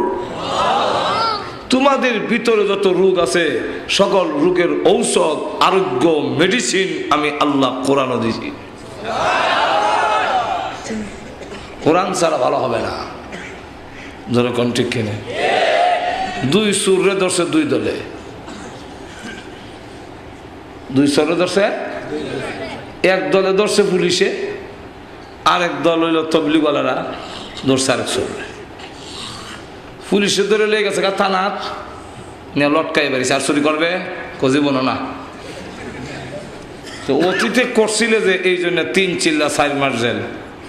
তোমাদের ভিতরে যত রোগ আছে, সকল রোগের ঔষধ, আরোগ্য, মেডিসিন আমি আল্লাহ কোরআন দিয়েছি। কোরআন ছাড়া ভালো হবে না, যেরকম ঠিক কিনে। দুই সুরে ধরছে দুই দলে, দুই সুরে ধরছে এক দলে ধরছে পুলিশে, আরেক দল হইল তবলিগওয়ালারা ধরছে আরেক সুরে। পুলিশে ধরে লেগে গেছে গা থানাত নিয়ে লটকাই বাড়িছে। আর চুরি করবে কজিব না। তো অতীতে করছিল যে এই জন্য তিন চিল্লা চার মাস জেল।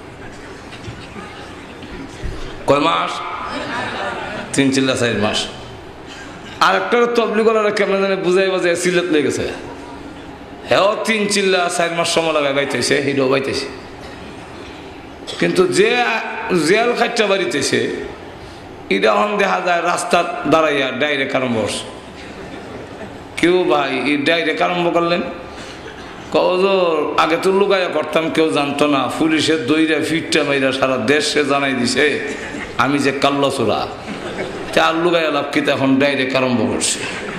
কয় মাস? তিন চিল্লা চার মাস। আর একটা তবলিগওয়ালারা কেমন জানে বুঝাই বাজায় সিলেট লেগেছে, হ্যাঁ তিন চিল্লা চার মাস সময় লাগায় বাইতেছে, হিরো বাইতেছে। কিন্তু যে জেল খাইটা বাড়িতেছে, এটা এখন দেখা যায় রাস্তার দাঁড়াইয়া ডাইরেক্ট আরম্ভ করছে। কেউ ভাই এই ডাইরেক্ট আরম্ভ করলেন, কজোর আগে তো লুকাইয়া করতাম, কেউ জানতো না। পুলিশের দইরা ফিটটা মাইরা সারা দেশে জানাই দিছে আমি যে কাল্লাচোরা। আর লুকাইয়া লাভ কি, এখন ডাইরেক্ট আরম্ভ করছে।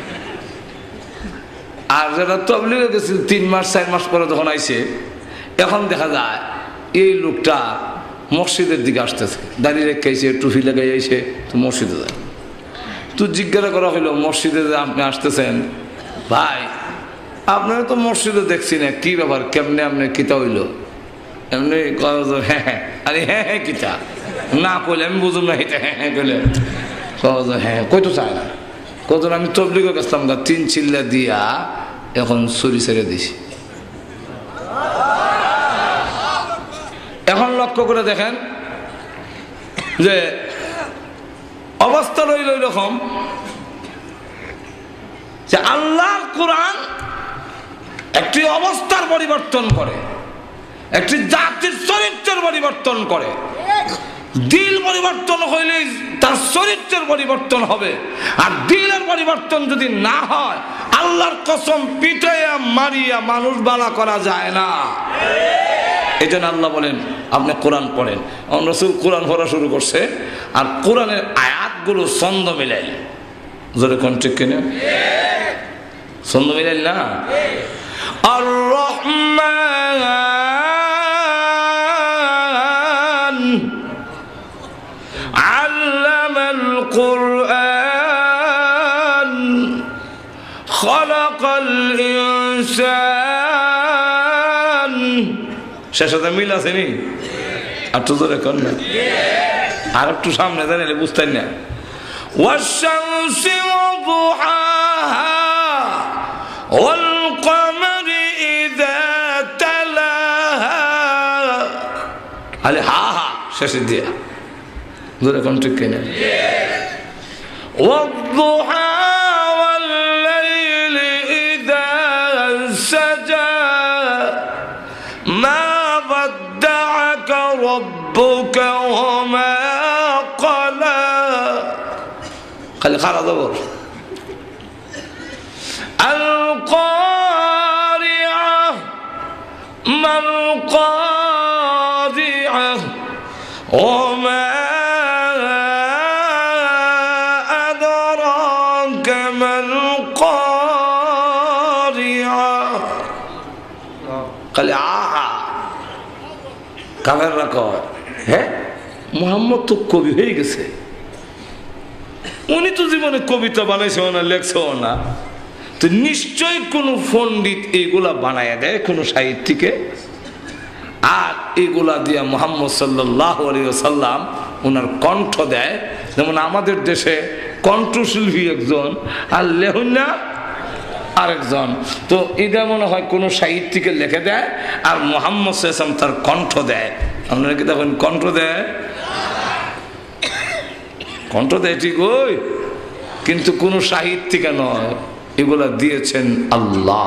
আর যারা তবলিগে গেছিল তিন মাস চার মাস পরে যখন আইছে, এখন দেখা যায় এই লোকটা মসজিদের দিকে আসতেছে, দাঁড়িয়ে রেখেছে, টুপি লাগাই আইছে, তো মসজিদে যায়। তো জিজ্ঞাসা করা হইল, মসজিদে যে আপনি আসতেছেন ভাই, আপনারা তো মসজিদে দেখছি না, কি ব্যাপার, কেমনে আপনি কিতা হইল? এমনি হ্যাঁ হ্যাঁ, আরে হ্যাঁ হ্যাঁ কিতা না কইলে আমি বুঝুন না, এটা হ্যাঁ হ্যাঁ কইলে হ্যাঁ কই তো চায় না। কত আমি তবলিগে গেছিলাম গা, তিন চিল্লা দিয়া এখন ছুরি ছেড়ে দিছি। এখন লক্ষ্য করে দেখেন যে অবস্থা রইল এরকম যে আল্লাহর কোরআন একটি অবস্থার পরিবর্তন করে, একটি জাতির চরিত্রের পরিবর্তন করে। দিল পরিবর্তন হইলে তার চরিত্রের পরিবর্তন হবে। আর দিলের পরিবর্তন যদি না হয়, আল্লাহর কসম পিটাইয়া মারিয়া মানুষ বালা করা যায় না। এই জন্য আল্লাহ বলেন আপনি কোরআন পড়েন। রাসূল কোরআন পড়া শুরু করছে, আর কোরআনের আয়াতগুলো ছন্দ মিলাই, জোরে কোন ঠিক কিনা? ছন্দ মিলাই না। আর রহমান আল্লামাল কুরআন খালাকাল ইনসান। শেষে মিল আছে নি? আর তো জোরে কর না। আর একটু সামনে দাঁড়ালে বুঝতেন না। ওয়াশ-শামসি ওয়া-দুহাহা ওয়াল-কমারি ইযা তালাহা। আলে হা হা শেষে দিয়া ধরে কোন ঠিক কিনা। ওয়াদ-দুহা ওয়াল-লাইলি ইযা সাজা মা ওয়াদ্দা'আকা রাব্বুকা ওয়া মা ক্বালা। খালি খারা জবর। আল-কারিআহ মাল-কারিআহ ওয়া মা আদরাকা মাল-কারিআহ। খালি আহা কামের রাখো। হ্যাঁ, মুহাম্মদ তো কবি হয়ে গেছে। উনি তো জীবনে কবিতা বানাইছেও না, লেখছেও না, তো নিশ্চয় কোনো পণ্ডিত এইগুলা বানায় দেয় কোনো সাহিত্যিকে, আর এগুলা দিয়া মুহাম্মদ সাল্লাল্লাহু আলাইহি ওয়াসাল্লাম ওনার কণ্ঠ দেয়। যেমন আমাদের দেশে কণ্ঠশিল্পী একজন আর লেহুনা আরেকজন, তো এটা মনে হয় কোনো সাহিত্যিকে লিখে দেয় আর মুহাম্মদ সাল্লাল্লাহু আলাইহি ওয়াসাল্লাম তার কণ্ঠ দেয়। আপনারা কি দেখেন কণ্ঠ দেয়? কণ্ঠ দেয় ঠিক, ওই কিন্তু কোন সাহিত্যিকা নয়, এগুলা দিয়েছেন আল্লাহ।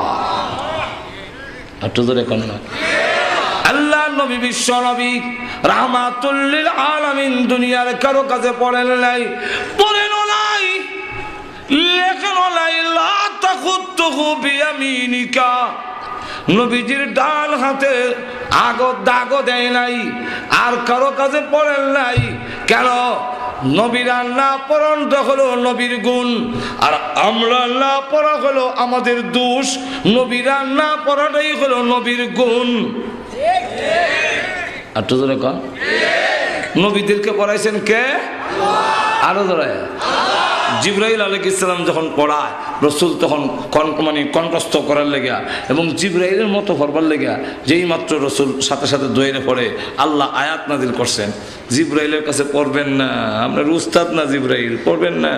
আল্লাহ নবী, বিশ্ব নবী, রাহমাতুল লিল আলামিন, দুনিয়ার কারো কাছে পড়েন নাই, পড়েনও নাই, লেখেনও নাই। লা তাখুতুহু বিয়ামিনিকা, নবীজির ডান হাতে আগো দাগো দেয় নাই, আর কারো কাছে পড়েন নাই। কেন? নবীরা না পড়াটা হলো নবীর গুণ, আর আমরা না পড়া হলো আমাদের দোষ। নবীরা না পড়াটাই হলো নবীর গুণ। আর তো ধরে কন, নবীদেরকে পড়াইছেন কে? আরো ধরে জিবরাইল আলাইহিস সালাম যখন পড়ায় রাসূল তখন মানে কণ্ঠস্থ করার লেগা এবং জিবরাইলের মতো পড়বার লেগা যেই মাত্র রাসূল সাথে সাথে দোয়াইলে পড়ে আল্লাহ আয়াত নাযিল করছেন, জিবরাইলের কাছে পড়বেন না, আপনার উস্তাদ না জিবরাইল, পড়বেন না।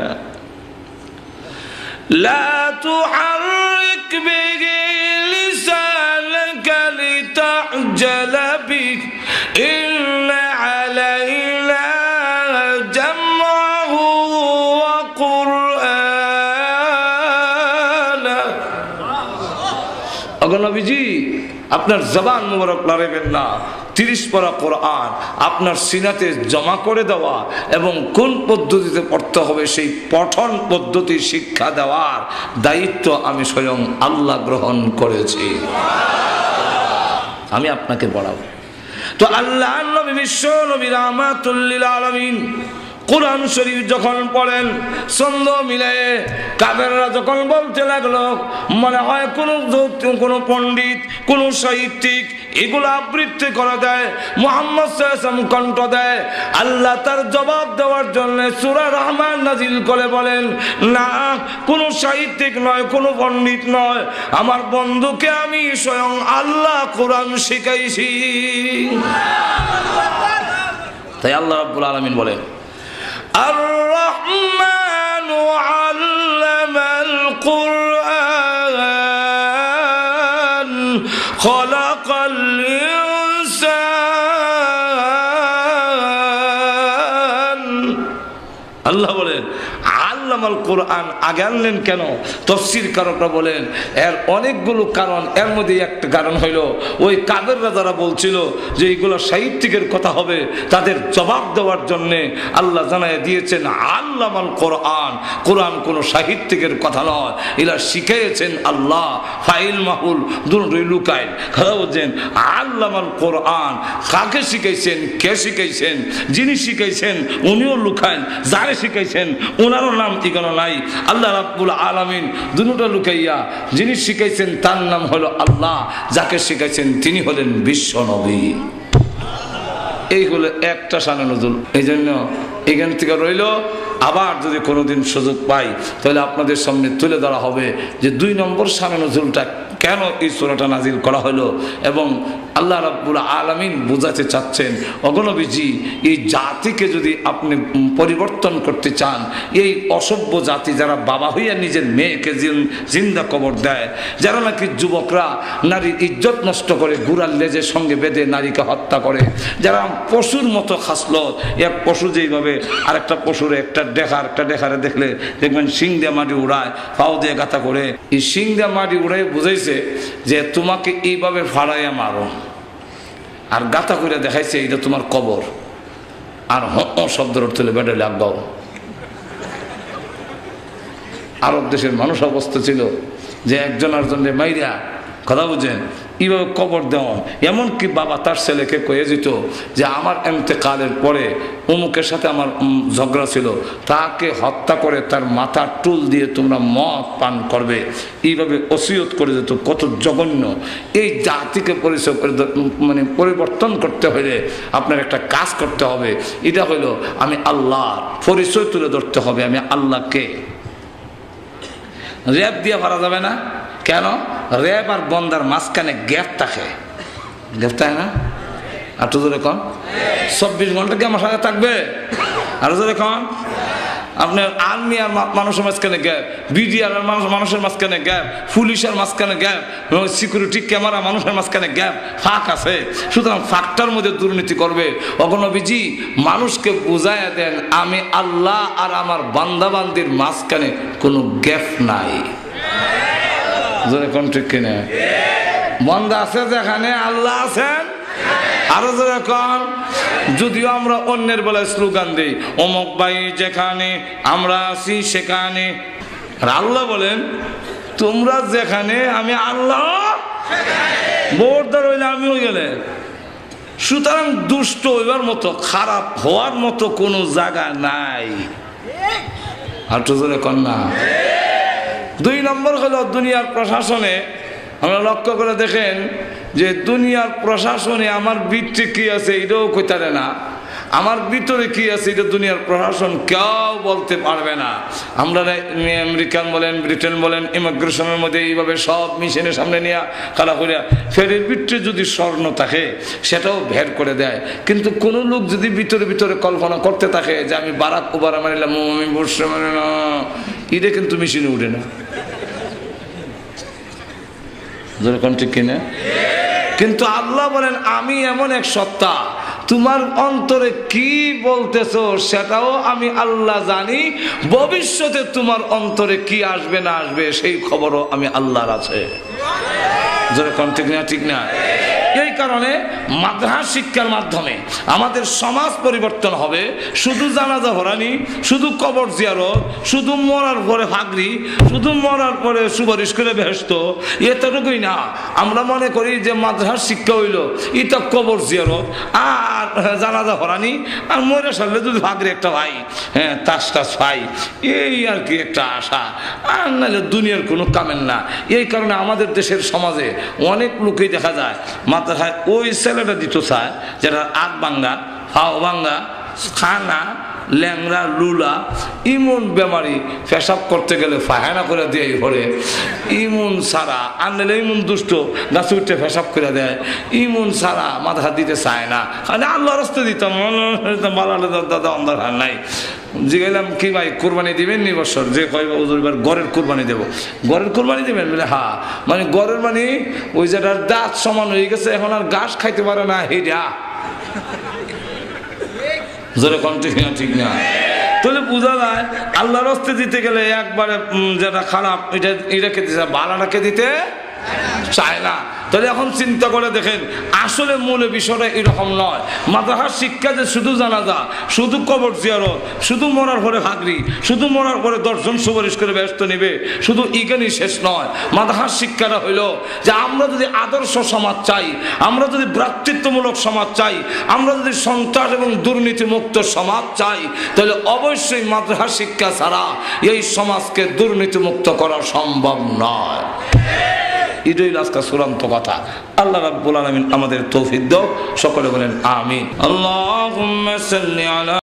লা তুহাররিক বিহি লিসানাকা লিতা'জালা বিহি ইন্না আলাইনা জামআহু ওয়া কুরআনা। ওগো নবীজি, আপনার জবান মুবারক লড়াইবেন না। তিরিশ পারা কোরআন আপনার সিনাতে জমা করে দেওয়া এবং কোন পদ্ধতিতে পড়তে হবে সেই পঠন পদ্ধতি শিক্ষা দেওয়ার দায়িত্ব আমি স্বয়ং আল্লাহ গ্রহণ করেছি। আমি আপনাকে পড়াবো। তো আল্লাহ নবী, বিশ্ব নবী, রাহমাতুল লিল আলামিন কোরআন শরীফ যখন পড়েন ছন্দ মিলায়ে, কাফেররা যখন বলতে লাগলো মনে হয় কোন কোন পণ্ডিত কোন সাহিত্যিক এগুলো আবৃত্তি করে দেয়, মুহাম্মদ সাল্লাল্লাহু আলাইহি ওয়াসাল্লাম কণ্ঠ দেয়, আল্লাহ তার জবাব দেওয়ার জন্য সূরা রহমান নাজিল করে বলেন, না, কোন সাহিত্যিক নয়, কোন পণ্ডিত নয়, আমার বন্ধুকে আমি স্বয়ং আল্লাহ কোরআন শিখাইছি। তাই আল্লাহ রাব্বুল আলামিন বলেন, আর-রহমানু আল্লামাল কুরআন খালাকাল ইনসান। আল্লাহ বলেন আল্লামাল কোরআন আগে আনলেন কেন? তাফসীরকাররা বলেন এর অনেকগুলো কারণ, এর মধ্যে একটা কারণ হইল ওই কাফেররা যারা বলছিল যে এইগুলো সাহিত্যিকের কথা হবে, তাদের জবাব দেওয়ার জন্য আল্লাহ জানায় দিয়েছেন আল্লামাল কোরআন, কোরআন কোনো সাহিত্যিকের কথা নয়, এরা শিখিয়েছেন আল্লাহ। ফাইল মাহুল দুটোই লুকায় কথা বলছেন আল্লামাল কোরআন, কাকে শিখাইছেন, কে শিখাইছেন, যিনি শিখাইছেন উনিও লুকায়, যারে শিখাইছেন ওনারও নাম ঠিকানা নাই। আল্লাহ রাব্বুল আলামিন দুটো লুকাইয়া যিনি শিখাইছেন তার নাম হলো আল্লাহ, যাকে শিখাইছেন তিনি হলেন বিশ্ব নবী। এই হলো একটা শানে নজুল। এই জন্য এখান থেকে রইল, আবার যদি কোনোদিন সুযোগ পাই তাহলে আপনাদের সামনে তুলে ধরা হবে যে দুই নম্বর শানে নজুলটা কেন এই সূরাটা নাজিল করা হলো এবং আল্লাহ রাব্বুল আলামিন বোঝাতে চাচ্ছেন, ওগো নবীজি, এই জাতিকে যদি আপনি পরিবর্তন করতে চান, এই অসভ্য জাতি যারা বাবা হইয়া নিজের মেয়েকে জিন্দা কবর দেয়, যারা নাকি যুবকরা নারীর ইজ্জত নষ্ট করে ঘোড়ার লেজের সঙ্গে বেঁধে নারীকে হত্যা করে, যারা পশুর মতো খাসলত, এক পশু যেইভাবে আরেকটা পশুর একটা ডেখার একটা ডেখারে দেখলে দেখবেন শিং দিয়ে মাটি উড়ায়, পাও দিয়ে গাঁথা করে, এই শিং দিয়ে মাটি উড়াই বুঝাইছে যে তোমাকে এইভাবে ফাড়াইয়া মারো, আর গাঁথা করে দেখাইছে এটা তোমার কবর, আর হ শব্দের অর্থ হলে বেডে লাগবাও। আরব দেশের মানুষ অবস্থা ছিল যে একজন আরেকজনের মাইরা, কথা বুঝেন, এইভাবে কবর দেওয়া। এমনকি বাবা তার ছেলেকে কয়ে যেত যে আমার এন্তেকালের পরে অমুকের সাথে আমার ঝগড়া ছিল, তাকে হত্যা করে তার মাথার টুল দিয়ে তোমরা মদ পান করবে, এইভাবে ওসিয়ত করে যেত। কত জঘন্য! এই জাতিকে পরিচয় করে মানে পরিবর্তন করতে হলে আপনার একটা কাজ করতে হবে, এটা হলো আমি আল্লাহর পরিচয় তুলে ধরতে হবে, আমি আল্লাহকে। র্যাপ দিয়ে পারা যাবে না। কেন? র্যাপ আর বন্দার মাঝখানে গ্যাপ থাকে, গ্যাপ থাকে না? আর তো জোরে কন, চব্বিশ ঘন্টা কি আমার সাথে থাকবে? আর জোরে কন, আপনার আর্মি আর মানুষের মাঝখানে গ্যাপ, বিডিআর আর মানুষের মাঝখানে গ্যাপ, পুলিশের মাঝখানে গ্যাপ, সিকিউরিটি ক্যামেরা মানুষের মাঝখানে গ্যাপ, ফাঁক আছে। সুতরাং ফাঁকটার মধ্যে দুর্নীতি করবে। ওগো নবীজি, মানুষকে বুঝাইয়া দেন আমি আল্লাহ আর আমার বান্দাবান্দির মাঝখানে কোনো গ্যাপ নাই। জোরে কোন ঠিক কিনা? বান্দা আছে যেখানে, আল্লাহ আছেন আরো জোরে কোন। যদিও আমরা অন্যের বেলায় স্লোগান দিই, অমুক ভাই যেখানে, আমরা আছি সেখানে, আর আল্লাহ বলেন তোমরা যেখানে, আমি আল্লাহ বোর্দার হইলে আমিও গেলে। সুতরাং দুষ্ট হইবার মতো, খারাপ হওয়ার মতো কোনো জায়গা নাই। আর তো জোরে কোন না। দুই নম্বর হলো দুনিয়ার প্রশাসনে আমরা লক্ষ্য করে দেখেন যে দুনিয়ার প্রশাসনে আমার ভিতরে কি আছে এটাও কইতারে না, আমার ভিতরে কি আছে এটা দুনিয়ার প্রশাসন কেউ বলতে পারবে না। আমরা আমেরিকান বলেন, ব্রিটেন বলেন, ইমিগ্রেশনের মধ্যে এইভাবে সব মিশনের সামনে নিয়ে খাড়া করিয়া ফেরের ভিতরে যদি স্বর্ণ থাকে সেটাও ভের করে দেয়। কিন্তু কোনো লোক যদি ভিতরে ভিতরে কল্পনা করতে থাকে যে আমি বারাক ওবামা মানিলাম, আমি বসে মানে না, এটা কিন্তু মেশিনে উঠে না। যেরকম ঠিক কিনা? কিন্তু আল্লাহ বলেন আমি এমন এক সত্তা, তোমার অন্তরে কি বলতেছো সেটাও আমি আল্লাহ জানি, ভবিষ্যতে তোমার অন্তরে কি আসবে না আসবে সেই খবরও আমি আল্লাহর আছে। যেরকম ঠিক না? ঠিক না? এই কারণে মাদ্রাসা শিক্ষার মাধ্যমে আমাদের সমাজ পরিবর্তন হবে। শুধু জানাজা ভরানি, শুধু কবর জিয়ারত, শুধু মরার পরে ফাগরি, শুধু মরার পরে সুপারিশ করে বেহেশত, এতটুকুই না। আমরা মনে করি যে মাদ্রাসা শিক্ষা হইল এটা কবর জিয়ারত আর জানাজা ভরানি, আর মরে সারলে যদি ফাগরি একটা ভাই, হ্যাঁ তাস টাস ভাই, এই আর কি একটা আশা, আর নাহলে দুনিয়ার কোনো কামেন না। এই কারণে আমাদের দেশের সমাজে অনেক লোকই দেখা যায় মাথায় ওই ছেলেটা দিত চায় যেটা আগ ভাঙ্গা, ফাও ভাঙ্গা, খানা ল্যাংরা লুলা, ইমন বেমারি, পেশাব করতে গেলে ফায়না করে দিয়ে ঘরে, ইমন সারা আনলে ইমন দুষ্ট গাছ উঠে পেশাব করে দেয়, ইমন সারা মাথা দিতে চায় না, খালি আল্লাহ রাস্তা দিতাম দাদা অন্ধার হার নাই। জিগাইলাম কি ভাই কোরবানি দিবেন নি বছর? যে কয় এবার গড়ের কোরবানি দেবো। গড়ের কোরবানি দেবেন বলে হ্যাঁ, মানে গড়ের মানে ওই যেটার দাঁত সমান হয়ে গেছে, এখন আর ঘাস খাইতে পারে না, হেরা যেরকম ঠিক না? ঠিক না? তাহলে বোঝা যায় আল্লাহ রাস্তে দিতে গেলে একবারে যেটা খারাপ এটা এটাকে দিতে বালাটাকে দিতে চায় না। তাহলে এখন চিন্তা করে দেখেন আসলে মূল বিষয়টা এরকম নয়। মাদ্রাসার শিক্ষা যে শুধু জানাজা, শুধু কবর জিয়ারত, শুধু মরার পরে হাগরি, শুধু মরার পরে দর্শন সুপারিশ করে ব্যস্ত নেবে, শুধু ইজ্ঞানই শেষ নয়। মাদ্রাসার শিক্ষাটা হইল যে আমরা যদি আদর্শ সমাজ চাই, আমরা যদি ভ্রাতৃত্বমূলক সমাজ চাই, আমরা যদি সন্ত্রাস এবং দুর্নীতি মুক্ত সমাজ চাই, তাহলে অবশ্যই মাদ্রাসার শিক্ষা ছাড়া এই সমাজকে দুর্নীতি মুক্ত করা সম্ভব নয়। এটাই আজকে চূড়ান্ত কথা। আল্লাহ রাব্বুল আলামিন আমাদের তৌফিক দাও। সকলে বলেন আমিন। আল্লাহুম্মা সাল্লি আলা